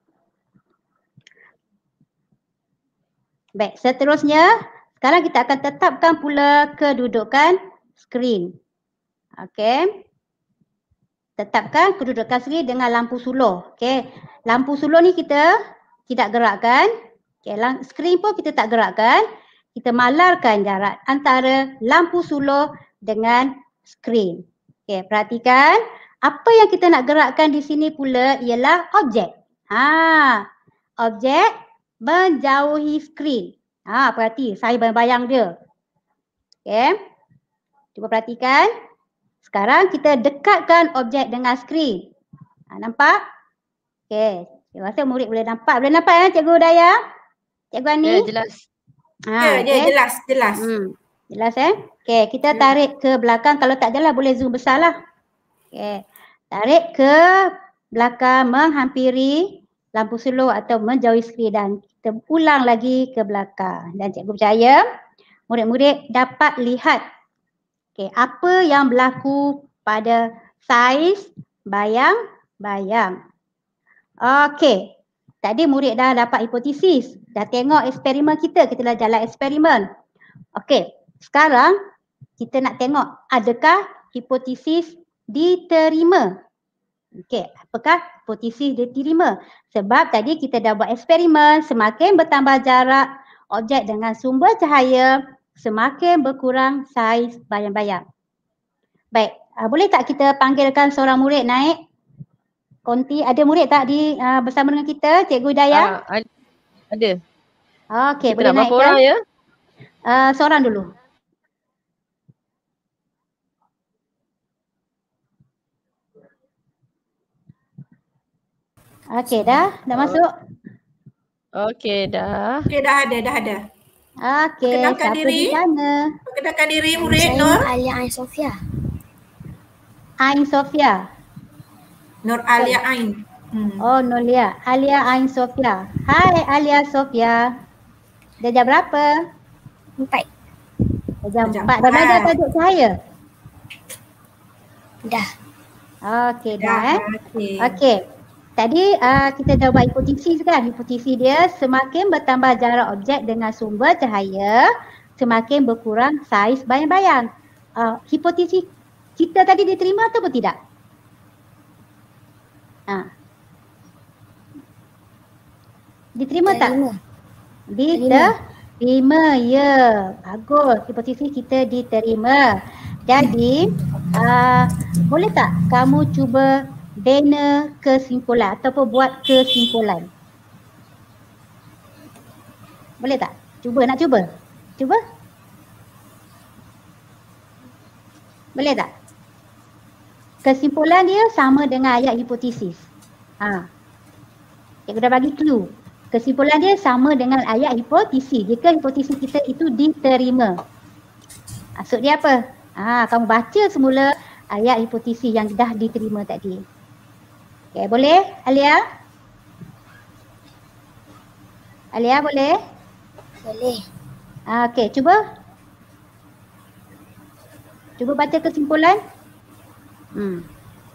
Baik, seterusnya sekarang kita akan tetapkan pula kedudukan skrin. Okey. Tetapkan kedudukan skrin dengan lampu sulur. Okey. Lampu sulur ni kita tidak gerakkan. Okey, skrin pun kita tak gerakkan. Kita malarkan jarak antara lampu sulur dengan skrin. Okey, perhatikan apa yang kita nak gerakkan di sini pula ialah objek. Ha, objek menjauhi skrin. Ha, perhati saya bayang-bayang dia. Okey. Cuba perhatikan. Sekarang kita dekatkan objek dengan skrin. Ha, nampak? Okey. Saya rasa murid boleh nampak. Boleh nampak ya Cikgu Daya? Cikgu Ani? Ya, jelas. Ha, ya, okay. ya, jelas, jelas. Hmm, jelas eh? Okey, kita tarik ke belakang. Kalau tak jelas boleh zoom besar lah. Okey. Tarik ke belakang menghampiri lampu sulur atau menjauhi skrin dan kita ulang lagi ke belakang. Dan cikgu percaya murid-murid dapat lihat okey, apa yang berlaku pada saiz bayang-bayang. Okey. Tadi murid dah dapat hipotesis, dah tengok eksperimen kita, kita dah jalan eksperimen. Okey, sekarang kita nak tengok adakah hipotesis diterima. Okey, apakah hipotesis diterima? Sebab tadi kita dah buat eksperimen, semakin bertambah jarak objek dengan sumber cahaya, semakin berkurang saiz bayang-bayang. Baik, uh, boleh tak kita panggilkan seorang murid naik? Konti, ada murid tak di uh, bersama dengan kita, Cikgu Daya? Uh, ada. Okey, kita boleh naikkan. Berapa orang ya? Uh, seorang dulu. Okey, dah? Dah masuk? Okey, dah. Okey, dah ada, dah ada. Okey, Perkenalkan siapa diri. di sana? Perkenalkan diri murid Nur. Alia Ain Sofia. Ain Sofia. Nur Alia Ain. Hmm. Oh, Nulia. Alia Ain Sofia. Hai Alia Sofia. Dah jam berapa? Empat. Dah jam Jam empat. Dah belajar tajuk cahaya? Dah. Okey, dah, dah eh. Okey. Okey. Tadi uh, kita dah buat hipotesis kan? Hipotesis dia semakin bertambah jarak objek dengan sumber cahaya, semakin berkurang saiz bayang-bayang. Uh, hipotesis kita tadi diterima atau tidak? Ha. Diterima tak? Diterima, ya. Bagus, hipotesis kita diterima. Jadi, uh, boleh tak kamu cuba bina kesimpulan ataupun buat kesimpulan. Boleh tak? Cuba, nak cuba? Cuba? Boleh tak? Kesimpulan dia sama dengan ayat hipotesis. Ha. Cikgu dah bagi clue. Kesimpulan dia sama dengan ayat hipotesis. Jika hipotesis kita itu diterima. Maksud dia apa? Ha, kamu baca semula ayat hipotesis yang dah diterima tadi. Okay, boleh? Alia? Alia boleh? Boleh. Ha, okay, cuba. Cuba baca kesimpulan. Hmm.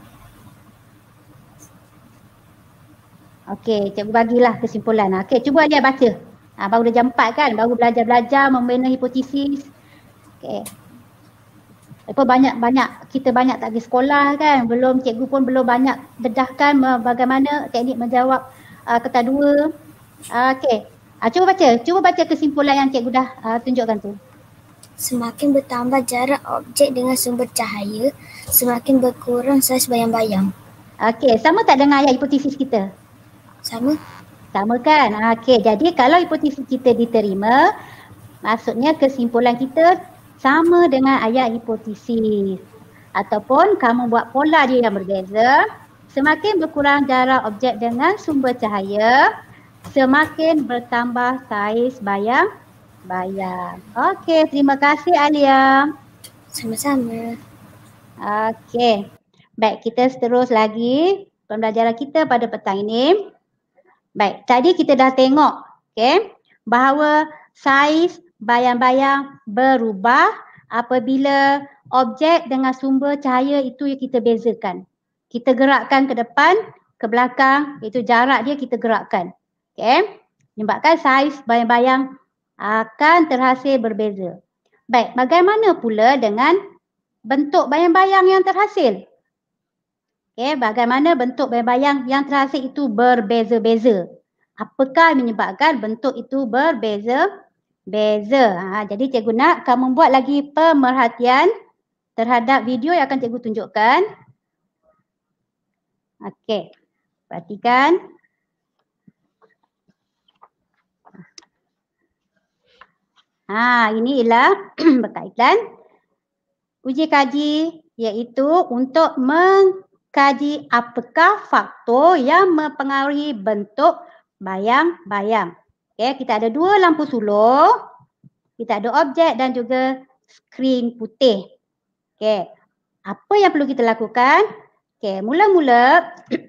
Okey, cikgu bagilah kesimpulan. Okey, cuba Alia baca. Ha, baru dah jam empat kan, baru belajar-belajar membina hipotesis. Okey. Lepas banyak-banyak, kita banyak tak pergi sekolah kan, belum, cikgu pun belum banyak dedahkan bagaimana teknik menjawab uh, kata dua. Uh, Okey, uh, cuba baca, cuba baca kesimpulan yang cikgu dah uh, tunjukkan tu. Semakin bertambah jarak objek dengan sumber cahaya, semakin berkurang saiz bayang-bayang. Okey, sama tak dengan ayat hipotesis kita? Sama. Sama kan? Okey, jadi kalau hipotesis kita diterima, maksudnya kesimpulan kita sama dengan ayat hipotesis. Ataupun kamu buat pola dia yang berbeza, semakin berkurang jarak objek dengan sumber cahaya, semakin bertambah saiz bayang bayang. Okey, terima kasih Alia. Sama-sama. Okey. Baik, kita terus lagi pembelajaran kita pada petang ini. Baik, tadi kita dah tengok, okey, bahawa saiz bayang-bayang berubah apabila objek dengan sumber cahaya itu yang kita bezakan. Kita gerakkan ke depan, ke belakang, iaitu jarak dia kita gerakkan. Okey. Menyebabkan saiz bayang-bayang akan terhasil berbeza. Baik, bagaimana pula dengan bentuk bayang-bayang yang terhasil? Okey, bagaimana bentuk bayang-bayang yang terhasil itu berbeza-beza? Apakah menyebabkan bentuk itu berbeza-beza? Ha, jadi cikgu nak kamu buat lagi pemerhatian terhadap video yang akan cikgu tunjukkan. Okey, perhatikan. Ha, ini ialah berkaitan uji kaji, iaitu untuk mengkaji apakah faktor yang mempengaruhi bentuk bayang-bayang. Okey, kita ada dua lampu suluh, kita ada objek dan juga skrin putih. Okey, apa yang perlu kita lakukan? Okey, mula-mula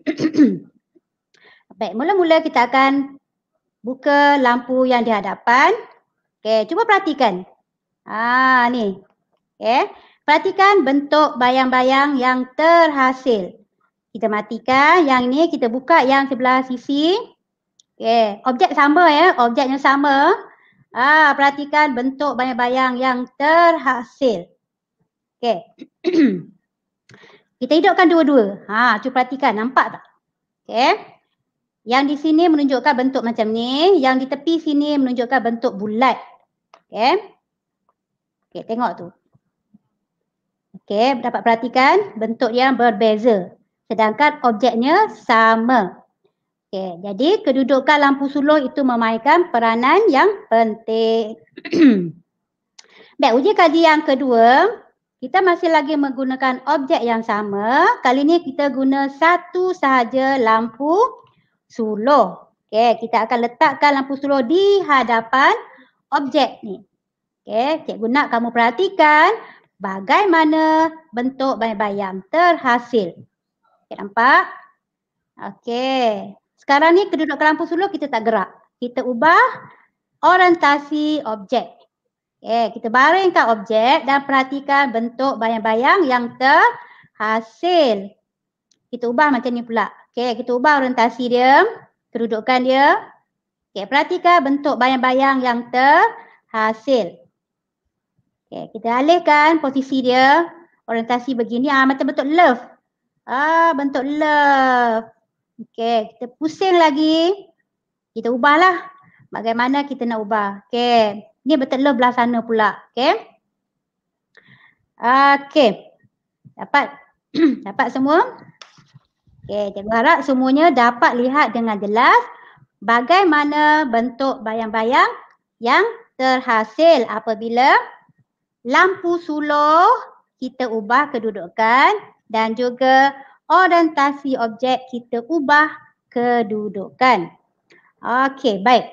baik, mula-mula kita akan buka lampu yang di hadapan. Okey, cuba perhatikan. Ah, ni. Okey, perhatikan bentuk bayang-bayang yang terhasil. Kita matikan yang ni, kita buka yang sebelah sisi. Okey, objek sama ya, objeknya sama. Ah, perhatikan bentuk bayang-bayang yang terhasil. Okey. Kita hidupkan dua-dua. Ha, cuba perhatikan, nampak tak? Okey. Yang di sini menunjukkan bentuk macam ni, yang di tepi sini menunjukkan bentuk bulat. Okey. Okey, tengok tu. Okey, dapat perhatikan bentuk yang berbeza. Sedangkan objeknya sama. Okey, jadi kedudukan lampu suluh itu memainkan peranan yang penting. Baik, uji kaji yang kedua, kita masih lagi menggunakan objek yang sama. Kali ni kita guna satu sahaja lampu suluh. Okey, kita akan letakkan lampu suluh di hadapan objek ni. Okey, cikgu nak kamu perhatikan bagaimana bentuk bayang-bayang terhasil. Okey, nampak? Okey. Sekarang ni kedudukan lampu suluh kita tak gerak. Kita ubah orientasi objek. Okey, kita baringkan objek dan perhatikan bentuk bayang-bayang yang terhasil. Kita ubah macam ni pula. Okey, kita ubah orientasi dia, kedudukan dia. Okey, perhatikan bentuk bayang-bayang yang terhasil. Okey, kita alihkan posisi dia, orientasi begini, ah macam bentuk love. Ah, bentuk love. Okey, kita pusing lagi. Kita ubahlah bagaimana kita nak ubah. Okey, ni bentuk love belah sana pula. Okey. Okey. Dapat dapat semua? Okey, cikgu harap semuanya dapat lihat dengan jelas bagaimana bentuk bayang-bayang yang terhasil apabila lampu suluh kita ubah kedudukan dan juga orientasi objek kita ubah kedudukan. Okey, baik.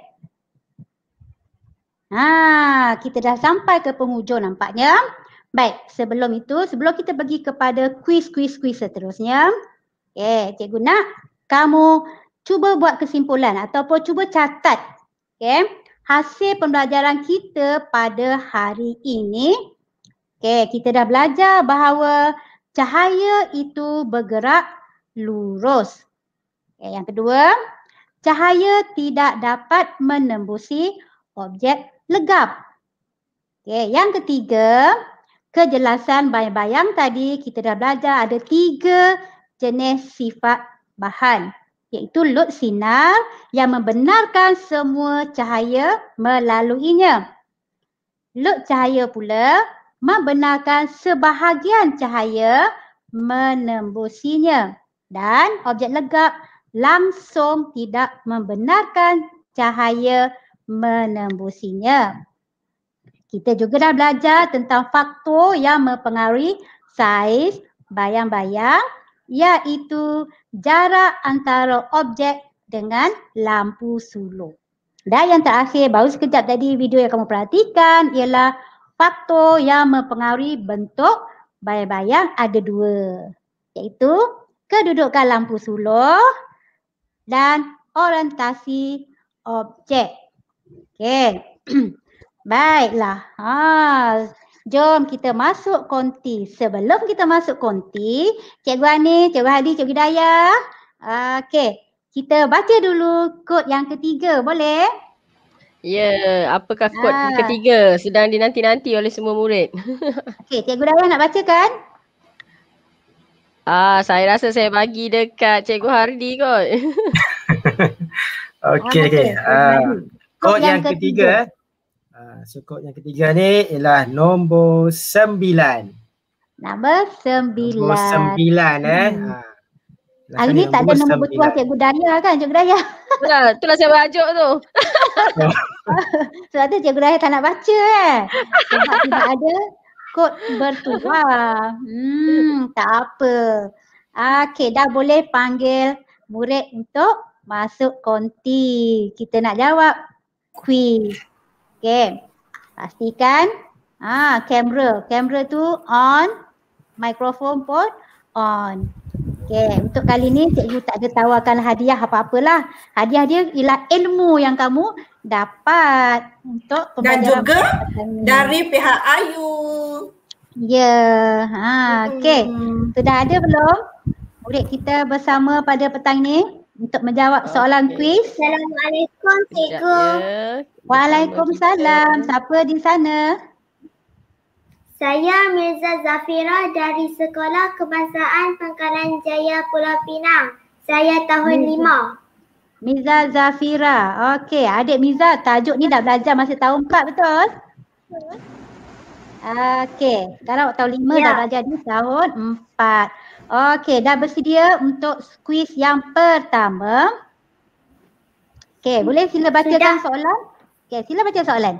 Ha, kita dah sampai ke penghujung nampaknya. Baik, sebelum itu, sebelum kita pergi kepada kuis-kuis-kuis seterusnya, okay, cikgu nak kamu cuba buat kesimpulan ataupun cuba catat okay, hasil pembelajaran kita pada hari ini. Okay, kita dah belajar bahawa cahaya itu bergerak lurus. Okay, yang kedua, cahaya tidak dapat menembusi objek legap. Okay, yang ketiga, kejelasan bayang-bayang tadi kita dah belajar ada tiga jenis sifat bahan, iaitu lut sinar yang membenarkan semua cahaya melaluinya. Lut cahaya pula membenarkan sebahagian cahaya menembusinya. Dan objek legap langsung tidak membenarkan cahaya menembusinya. Kita juga dah belajar tentang faktor yang mempengaruhi saiz bayang-bayang, iaitu jarak antara objek dengan lampu suluh. Dan yang terakhir, baru sekejap tadi video yang kamu perhatikan ialah faktor yang mempengaruhi bentuk bayang-bayang ada dua, iaitu kedudukan lampu suluh dan orientasi objek. Okey. Baiklah. Ha, jom kita masuk konti. Sebelum kita masuk konti, Cikgu Ani, Cikgu Hadi, Cikgu Daya. Okey. Kita baca dulu kod yang ketiga, boleh? Ya, yeah, apakah kod ha. ketiga sedang dinanti-nanti oleh semua murid? Okey, Cikgu Daya nak bacakan? Ah, saya rasa saya bagi dekat Cikgu Hardi kot. Okey, okey. Uh, kod yang, yang ketiga. Uh, so kod yang ketiga ni ialah nombor sembilan. Nombor sembilan. Nombor sembilan eh. Hmm. Uh, Hari ni tak ada nombor bertuah Cikgu Daya kan, Cikgu Daya? Itulah, itulah saya bajuk tu. Sebab tu Cikgu Daya tak nak baca eh. Sebab tidak ada kod bertuah. Hmm, tak apa. Okey, dah boleh panggil murid untuk masuk konti. Kita nak jawab kuis. Okey. Pastikan ah kamera, kamera tu on, mikrofon pun on. Okey, untuk kali ni cikgu tak ada tawarkan hadiah apa-apalah. Hadiah dia ialah ilmu yang kamu dapat untuk dan juga dari pihak Ayu. Ya, ha, okey. Hmm. Sudah ada belum murid kita bersama pada petang ni untuk menjawab soalan okay. kuis? Assalamualaikum cikgu. Waalaikumsalam. Siapa di sana? Saya Mirza Zafira dari Sekolah Kebangsaan Pangkalan Jaya Pulau Pinang. Saya tahun Mirza. lima. Mirza Zafira. Okey, adik Mirza, tajuk ni dah belajar masa tahun empat betul? Okey, sekarang tahun lima ya. Dah belajar di tahun empat. Okey, dah bersedia untuk kuis yang pertama. Okey, boleh sila bacakan Sudah. soalan? Okey, sila baca soalan.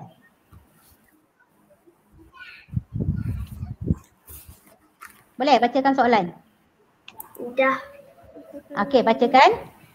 Boleh bacakan soalan? Dah. Okey, bacakan.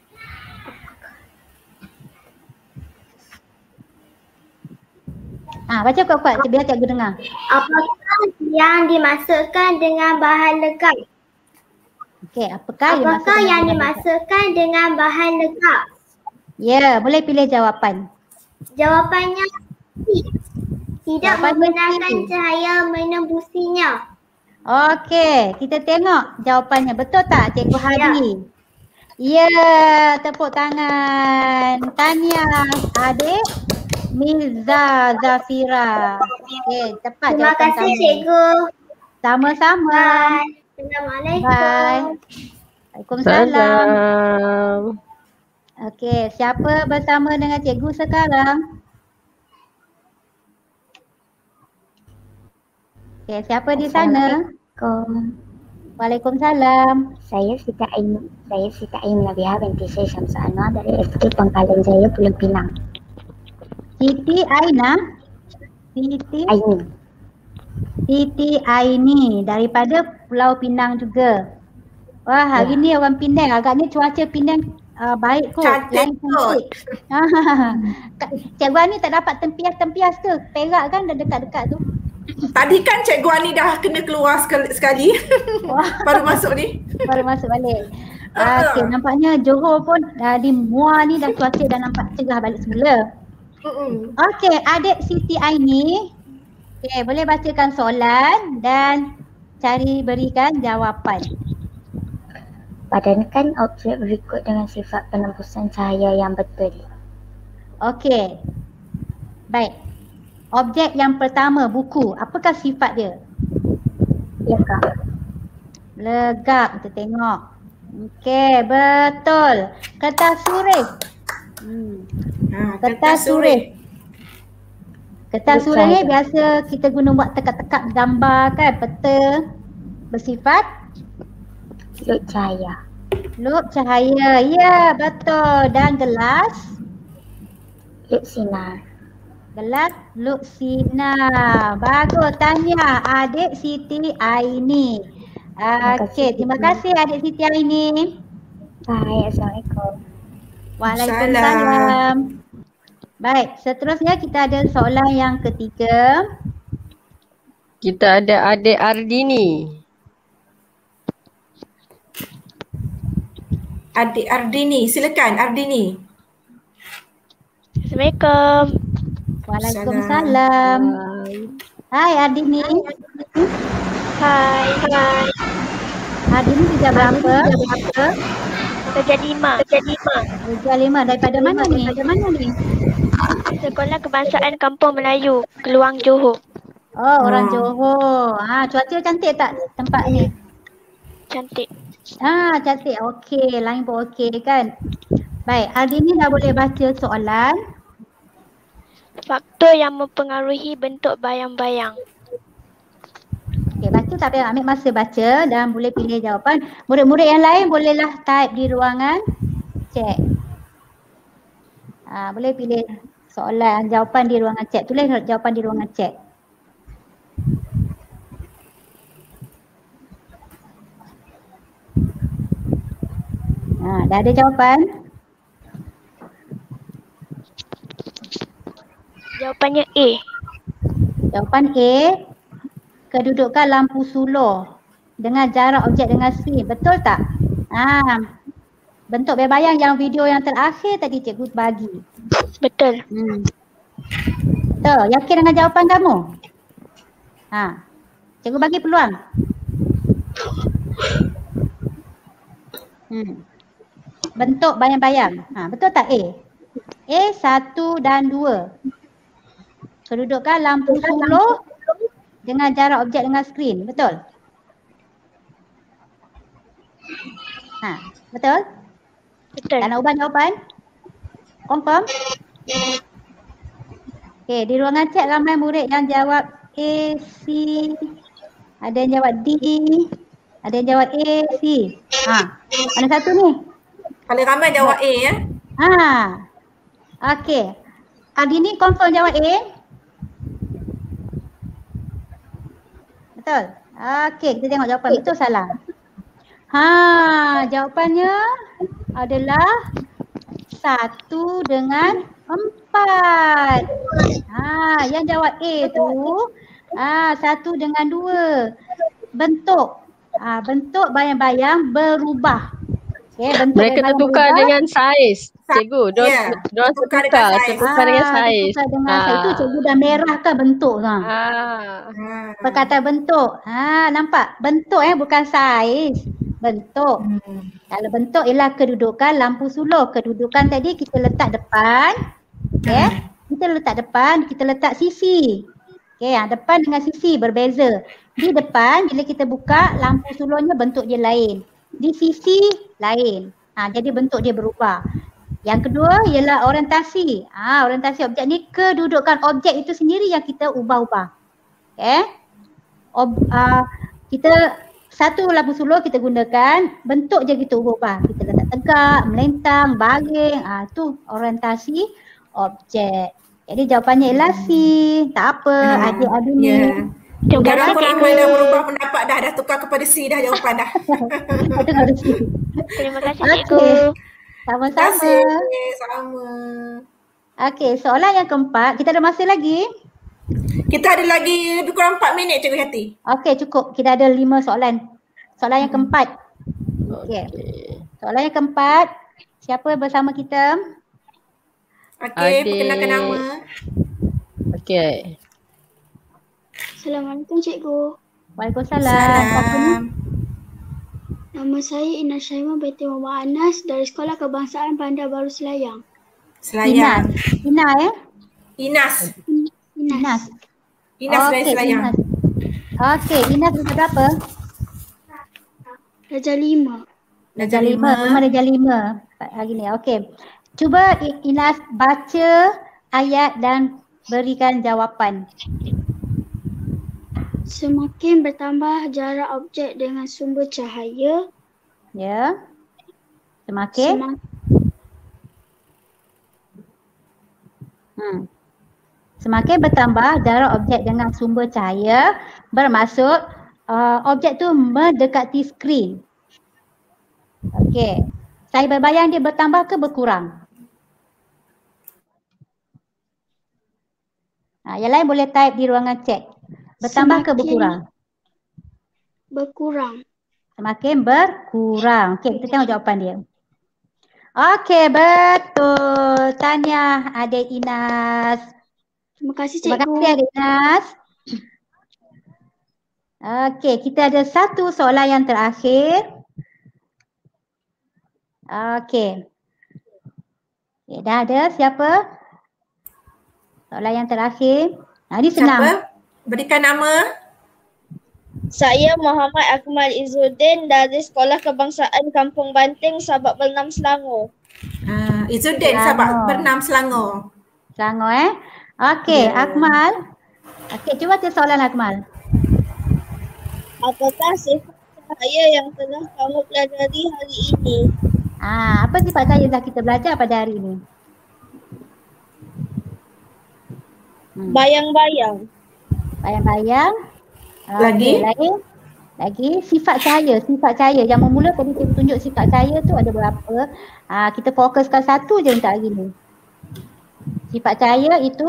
Ah, baca kuat-kuat biar cikgu dengar. Apakah yang dimasukkan dengan bahan legap? Okey, apakah, apakah yang dimasukkan dengan bahan legap? Ya, boleh pilih jawapan. Jawapannya tidak membenarkan cahaya menembusinya. Okey, kita tengok jawapannya. Betul tak Cikgu Hadi? Ya, ya, tepuk tangan. Tahniah adik Mirza Zafira. Okey, tepat Terima jawapan kasih kamu. Cikgu. Sama-sama. Bye. Assalamualaikum. Bye. Waalaikumsalam. Okey, siapa bersama dengan cikgu sekarang? Okey, siapa di sana? Waalaikumsalam. Saya Siti Ain, saya Siti Ain Nabiha binti Syekh Syamsul Anwar dari S D Pangkalan Jaya, Pulau Pinang. Siti Aina? Siti Aini. Siti Aini daripada Pulau Pinang juga. Wah, hari ya. Ni orang Penang, agaknya cuaca Penang uh, baik kot. Cantik kot. Cikgu Ani tak dapat tempias-tempias ke? Perak kan dah dekat-dekat tu. Tadi kan Cikgu Ani dah kena keluar sekali, sekali. Baru masuk ni. Baru masuk balik. Uh, okay, nampaknya Johor pun uh, di Muar ni dah cuaca dah nampak cegah balik semula. Uh-uh. Okey, adik Siti Aini. Okey, boleh bacakan soalan dan cari berikan jawapan. Padankan objek berikut dengan sifat penembusan cahaya yang betul. Okey. Baik. Objek yang pertama, buku. Apakah sifat dia? Legap. Legap, kita tengok. Okey, betul. Kertas suris. Hmm. Ha, kertas, kertas suris. Kertas suris ni biasa kita guna buat tekak-tekak gambar kan, peta. Bersifat? Luk cahaya. Luk cahaya, ya betul. Dan gelas? Luk sinar. Gelas luk sinar. Bagus, tanya adik Siti Aini. Okey, terima kasih adik Siti Aini. Baik, Assalamualaikum. Waalaikumsalam. Baik, seterusnya kita ada soalan yang ketiga. Kita ada adik Ardini. Adik Ardini, silakan Ardini. Assalamualaikum. Waalaikumsalam. Hai Ardini. Hai. Hai. Ardini juga berapa? Berapa? Darjah lima. Darjah lima. Darjah lima. Daripada mana ni? Daripada mana ni? Sekolah Kebangsaan Kampung Melayu, Keluang Johor. Oh, orang hmm. Johor. Ha, cuaca cantik tak tempat ni? Cantik. Ah, cantik. Okey, lain pun okey kan. Baik, Ardini dah boleh baca soalan. Faktor yang mempengaruhi bentuk bayang-bayang. Okey, baca tak payah ambil masa baca dan boleh pilih jawapan. Murid-murid yang lain bolehlah type di ruangan chat. Ah, boleh pilih soalan, jawapan di ruangan chat. Tulis jawapan di ruangan chat. Ha, dah ada jawapan? Jawapannya A. Jawapan A, kedudukan lampu sulur dengan jarak objek dengan skrin. Betul tak? Ha, bentuk bayang yang video yang terakhir tadi cikgu bagi. Betul. Hmm. Betul. Yakin dengan jawapan kamu? Ha. Cikgu bagi peluang. Hmm. Bentuk bayang-bayang. Ha, betul tak A? A satu dan dua. Kedudukan lampu sulur dengan jarak objek dengan skrin. Betul? Ha, betul? Betul. Tak nak ubah jawapan? Confirm? Okey, di ruangan chat ramai murid yang jawab A, C. Ada yang jawab D. Ada yang jawab A, C. Ha, mana satu ni? Paling ramai jawab A ya. Ha. Okey. Ardini confirm jawab A? Betul? Okey, kita tengok jawapan. Betul salah? Ha, jawapannya adalah satu dengan empat. Ha, yang jawab A tu ha, satu dengan dua. Bentuk. Ha, bentuk bayang-bayang berubah. Okay, mereka tertukar dengan saiz. Cikgu, diorang yeah. diorang tukar dengan saiz. Tertukar dengan saiz. Tukar dengan saiz. Itu cikgu dah merahkan bentuk kan. Ah. Perkataan bentuk. Ha, nampak? Bentuk eh bukan saiz. Bentuk. Hmm. Kalau bentuk ialah kedudukan lampu sulur. Kedudukan tadi kita letak depan. Okay. Hmm. Kita letak depan, kita letak sisi. Okay, depan dengan sisi berbeza. Di depan bila kita buka lampu sulurnya bentuk dia lain. Di sisi lain. Ha, jadi bentuk dia berubah. Yang kedua ialah orientasi. Ha, orientasi objek ni kedudukan objek itu sendiri yang kita ubah-ubah. Okay. Ob, uh, kita satu lampu sulur kita gunakan, bentuk je kita ubah. Kita letak tegak, melentang, baring. Ah, tu orientasi objek. Jadi jawapannya ialah C. Tak apa, Ah, adik-adik ni. ya. Terima Sekarang kasih. Akmal dah berubah pendapat dah, dah tukar kepada C dah jawapan dah. Terima kasih Okey. cikgu. Sama-sama. Terima kasih. Sama. Okey, soalan yang keempat, kita ada masa lagi? Kita ada lagi lebih kurang empat minit Cikgu Yati. Okey, cukup. Kita ada lima soalan. Soalan yang keempat. Okey. Soalan yang keempat, siapa bersama kita? Okey, perkenalkan nama. Okey. Assalamualaikum cikgu. Waalaikumsalam. Siapa ni? Nama saya Ina Syaimah binti Muhammad Anas dari Sekolah Kebangsaan Bandar Baru Selayang. Selayang. Inas. Ina ya? Inas. Inas. Inas dari Okey, Selayang. Inas. Okey, Inas berapa berapa? Darjah lima. Darjah lima. lima. Memang darjah lima hari ni. Okey. Cuba I- Inas baca ayat dan berikan jawapan. Semakin bertambah jarak objek dengan sumber cahaya, Ya. Semakin. semak- Hmm. Semakin bertambah jarak objek dengan sumber cahaya, bermaksud uh, objek tu mendekati skrin. Okey. Saya berbayang dia bertambah ke berkurang? Ha, yang lain boleh type di ruangan chat. Bertambah ke Semakin- berkurang? berkurang. Semakin berkurang. Okey, kita tengok jawapan dia. Okey, betul. Tahniah adik Inas. Terima kasih Terima cikgu. kasih adik Inas. Okey, kita ada satu soalan yang terakhir. Okey. Okay, dah ada siapa? Soalan yang terakhir. Nah, ini senang. Siapa? Berikan nama. Saya Muhammad Akmal Izzuddin dari Sekolah Kebangsaan Kampung Banting, Sabak Bernam, Selangor. Uh, Izzuddin Selangor. Sabak Bernam, Selangor. Selangor eh. Okey, Ya. Akmal. Okey, cuba tu soalan Akmal. Apakah sifat cahaya yang telah kamu pelajari hari ini? Ah, apa sifat cahaya yang kita belajar pada hari ini? Hmm. Bayang-bayang. Bayang-bayang. Lagi? Okey, lagi. Lagi sifat cahaya, sifat cahaya yang memula tadi kita tunjuk sifat cahaya tu ada berapa. Ah, kita fokuskan satu je untuk hari ni. Sifat cahaya itu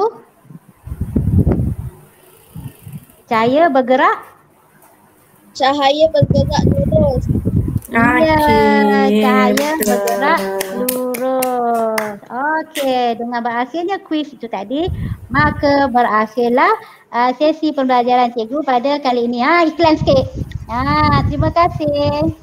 cahaya bergerak. Cahaya bergerak lurus. Ya, Okey, cahaya betul. bergerak lurus. Okey, dengan berakhirnya kuis itu tadi, maka berakhirlah uh, sesi pembelajaran cikgu pada kali ini. Ha, iklan sikit. Ha, terima kasih.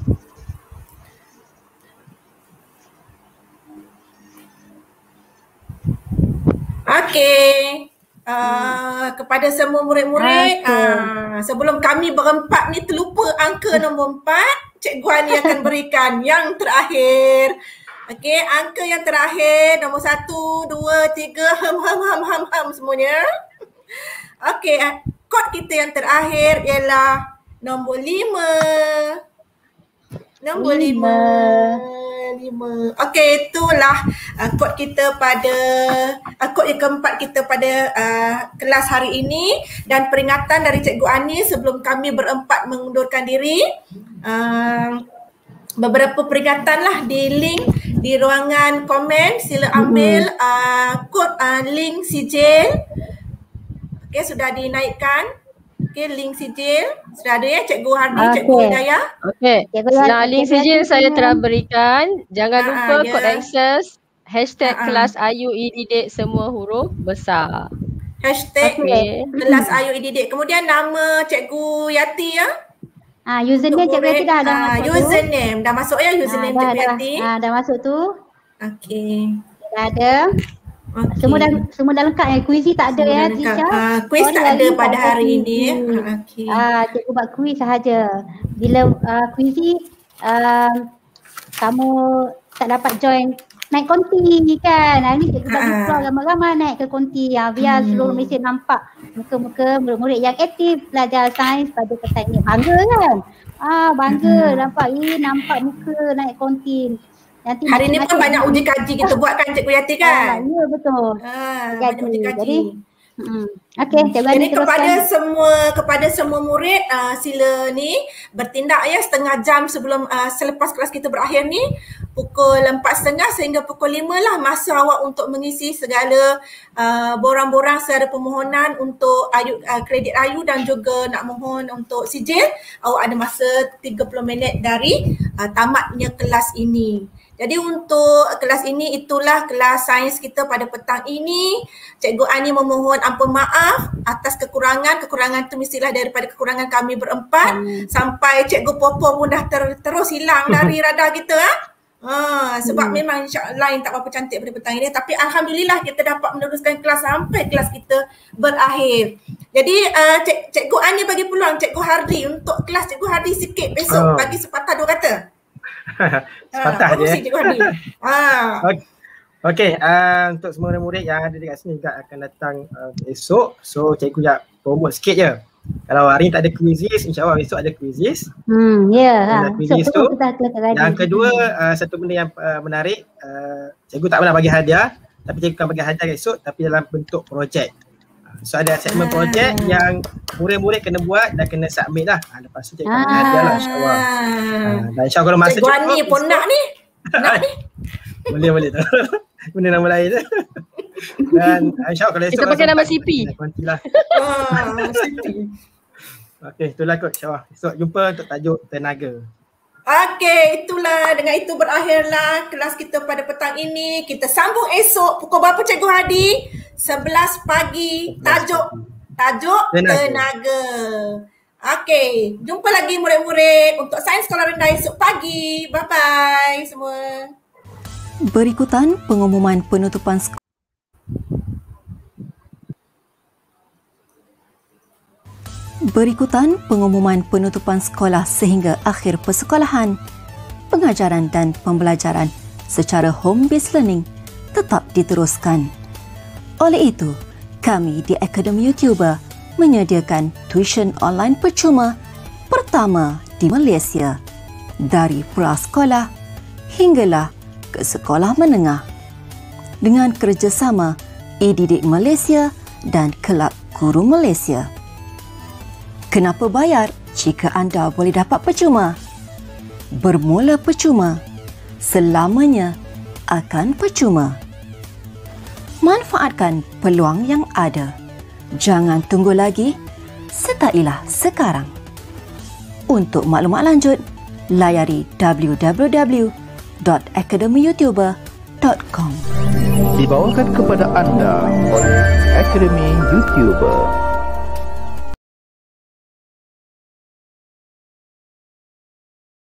Okey. Uh, kepada semua murid-murid, uh, sebelum kami berempat ni terlupa angka nombor empat, Cikgu Ani akan berikan yang terakhir. Okey, angka yang terakhir nombor satu, dua, tiga, ham, ham, ham, ham, ham semuanya. Okey, uh, kod kita yang terakhir ialah nombor lima. Nombor lima. Lima. Okey, itulah uh, kod kita pada uh, kod yang keempat kita pada uh, kelas hari ini dan peringatan dari Cikgu Ani sebelum kami berempat mengundurkan diri. Uh, beberapa peringatan lah di link di ruangan komen, sila ambil uh, kod uh, link sijil. Okey, sudah dinaikkan. Okey, link sijil sudah ada ya Cikgu Hardi, Okey. Cikgu Hidayah. Okey. Cikgu Nah, Hadi, link Cikgu sijil Hadi saya punya. telah berikan. Jangan Ah, lupa ya. kod akses hashtag Ah, ah. kelas Ayu Ididik semua huruf besar. Hashtag Okey. kelas Ayu Ididik. Kemudian nama Cikgu Yati ya. Ah, username Untuk Cikgu Yati murid. dah ada Ah, masuk tu. username. Dah masuk ya username Ah, dah, Cikgu dah. Yati. Ah, dah masuk tu. Okey. Dah ada. Okey. Semua dah semua dah lengkap ya. Kuisi tak ada Semua ya, dah lengkap. Tisha. Ah, kuis Sorry, tak hari ada ni pada tak ada hari ini. kuisi. Ah, okey. Ah, cikgu buat kuis sahaja. Bila uh, kuisi uh, kamu tak dapat join naik konti kan. Hari ni cikgu bagi peluang ramai-ramai naik ke konti ya, biar hmm. seluruh Malaysia nampak muka-muka murid-murid yang aktif belajar sains pada petang ni. Bangga kan? Ah, bangga hmm. nampak ini nampak muka naik konti. Nanti hari ni pun banyak uji kaji kita buat kan Cikgu Yati kan? Ah, ya betul. Ah, banyak uji kaji. Jadi, Hmm. Okay, jadi kepada semua kepada semua murid uh, sila ni bertindak ya setengah jam sebelum uh, selepas kelas kita berakhir ni pukul empat tiga puluh sehingga pukul lima lah masa awak untuk mengisi segala uh, borang-borang secara permohonan untuk ayu, uh, kredit ayu dan juga nak mohon untuk sijil. Awak ada masa tiga puluh minit dari uh, tamatnya kelas ini. Jadi untuk kelas ini itulah kelas sains kita pada petang ini. Cikgu Ani memohon ampun maaf atas kekurangan. Kekurangan itu mestilah daripada kekurangan kami berempat. Hmm. Sampai Cikgu Popo pun dah ter, terus hilang dari radar kita. Ha? Ha, sebab hmm. memang insya-Allah tak berapa cantik pada petang ini. Tapi Alhamdulillah kita dapat meneruskan kelas sampai kelas kita berakhir. Jadi uh, Cik, Cikgu Ani bagi peluang Cikgu Hardi untuk kelas Cikgu Hardi sikit besok oh. bagi sepatah dua kata. Sepatah je. Ah. Okey, okay, uh, untuk semua murid yang ada dekat sini juga akan datang uh, esok. So cikgu nak promote sikit je. Kalau hari ni tak ada quizzes, insya-Allah besok ada quizzes. Hmm, ya. Yeah. Quizzes so, tu. Yang kedua, uh, satu benda yang uh, menarik, uh, cikgu tak pernah bagi hadiah, tapi cikgu akan bagi hadiah esok tapi dalam bentuk projek. So ada segmen ah. projek yang murid-murid kena buat dan kena submit lah. Ha, lepas tu cikgu akan bagi hadiah lah insya-Allah. Ha, dan insya-Allah kalau masa cikgu cukup. Cikgu Ani pun nak ni. Nak ni. Boleh boleh tu. Benda nama lain je. Dan insya-Allah kalau esok kita pakai nama C P. Lah. Ah, C P. Okey, itulah kot insya-Allah. Esok jumpa untuk tajuk tenaga. Okey, itulah dengan itu berakhirlah kelas kita pada petang ini. Kita sambung esok pukul berapa Cikgu Hadi? sebelas pagi. Tajuk tajuk tenaga. tenaga. Okey, jumpa lagi murid-murid untuk Sains Sekolah Rendah esok pagi. Bye-bye semua. Berikutan pengumuman penutupan sekolah. Berikutan pengumuman penutupan sekolah sehingga akhir persekolahan. Pengajaran dan pembelajaran secara home-based learning tetap diteruskan. Oleh itu, kami di Akademi YouTuber menyediakan tuition online percuma pertama di Malaysia dari prasekolah hinggalah ke sekolah menengah dengan kerjasama E-Didik Malaysia dan Kelab Guru Malaysia. Kenapa bayar jika anda boleh dapat percuma? Bermula percuma, selamanya akan percuma. Manfaatkan peluang yang ada. Jangan tunggu lagi, sertailah sekarang. Untuk maklumat lanjut, layari w w w dot akademi youtuber dot com. Dibawakan kepada anda oleh Akademi YouTuber.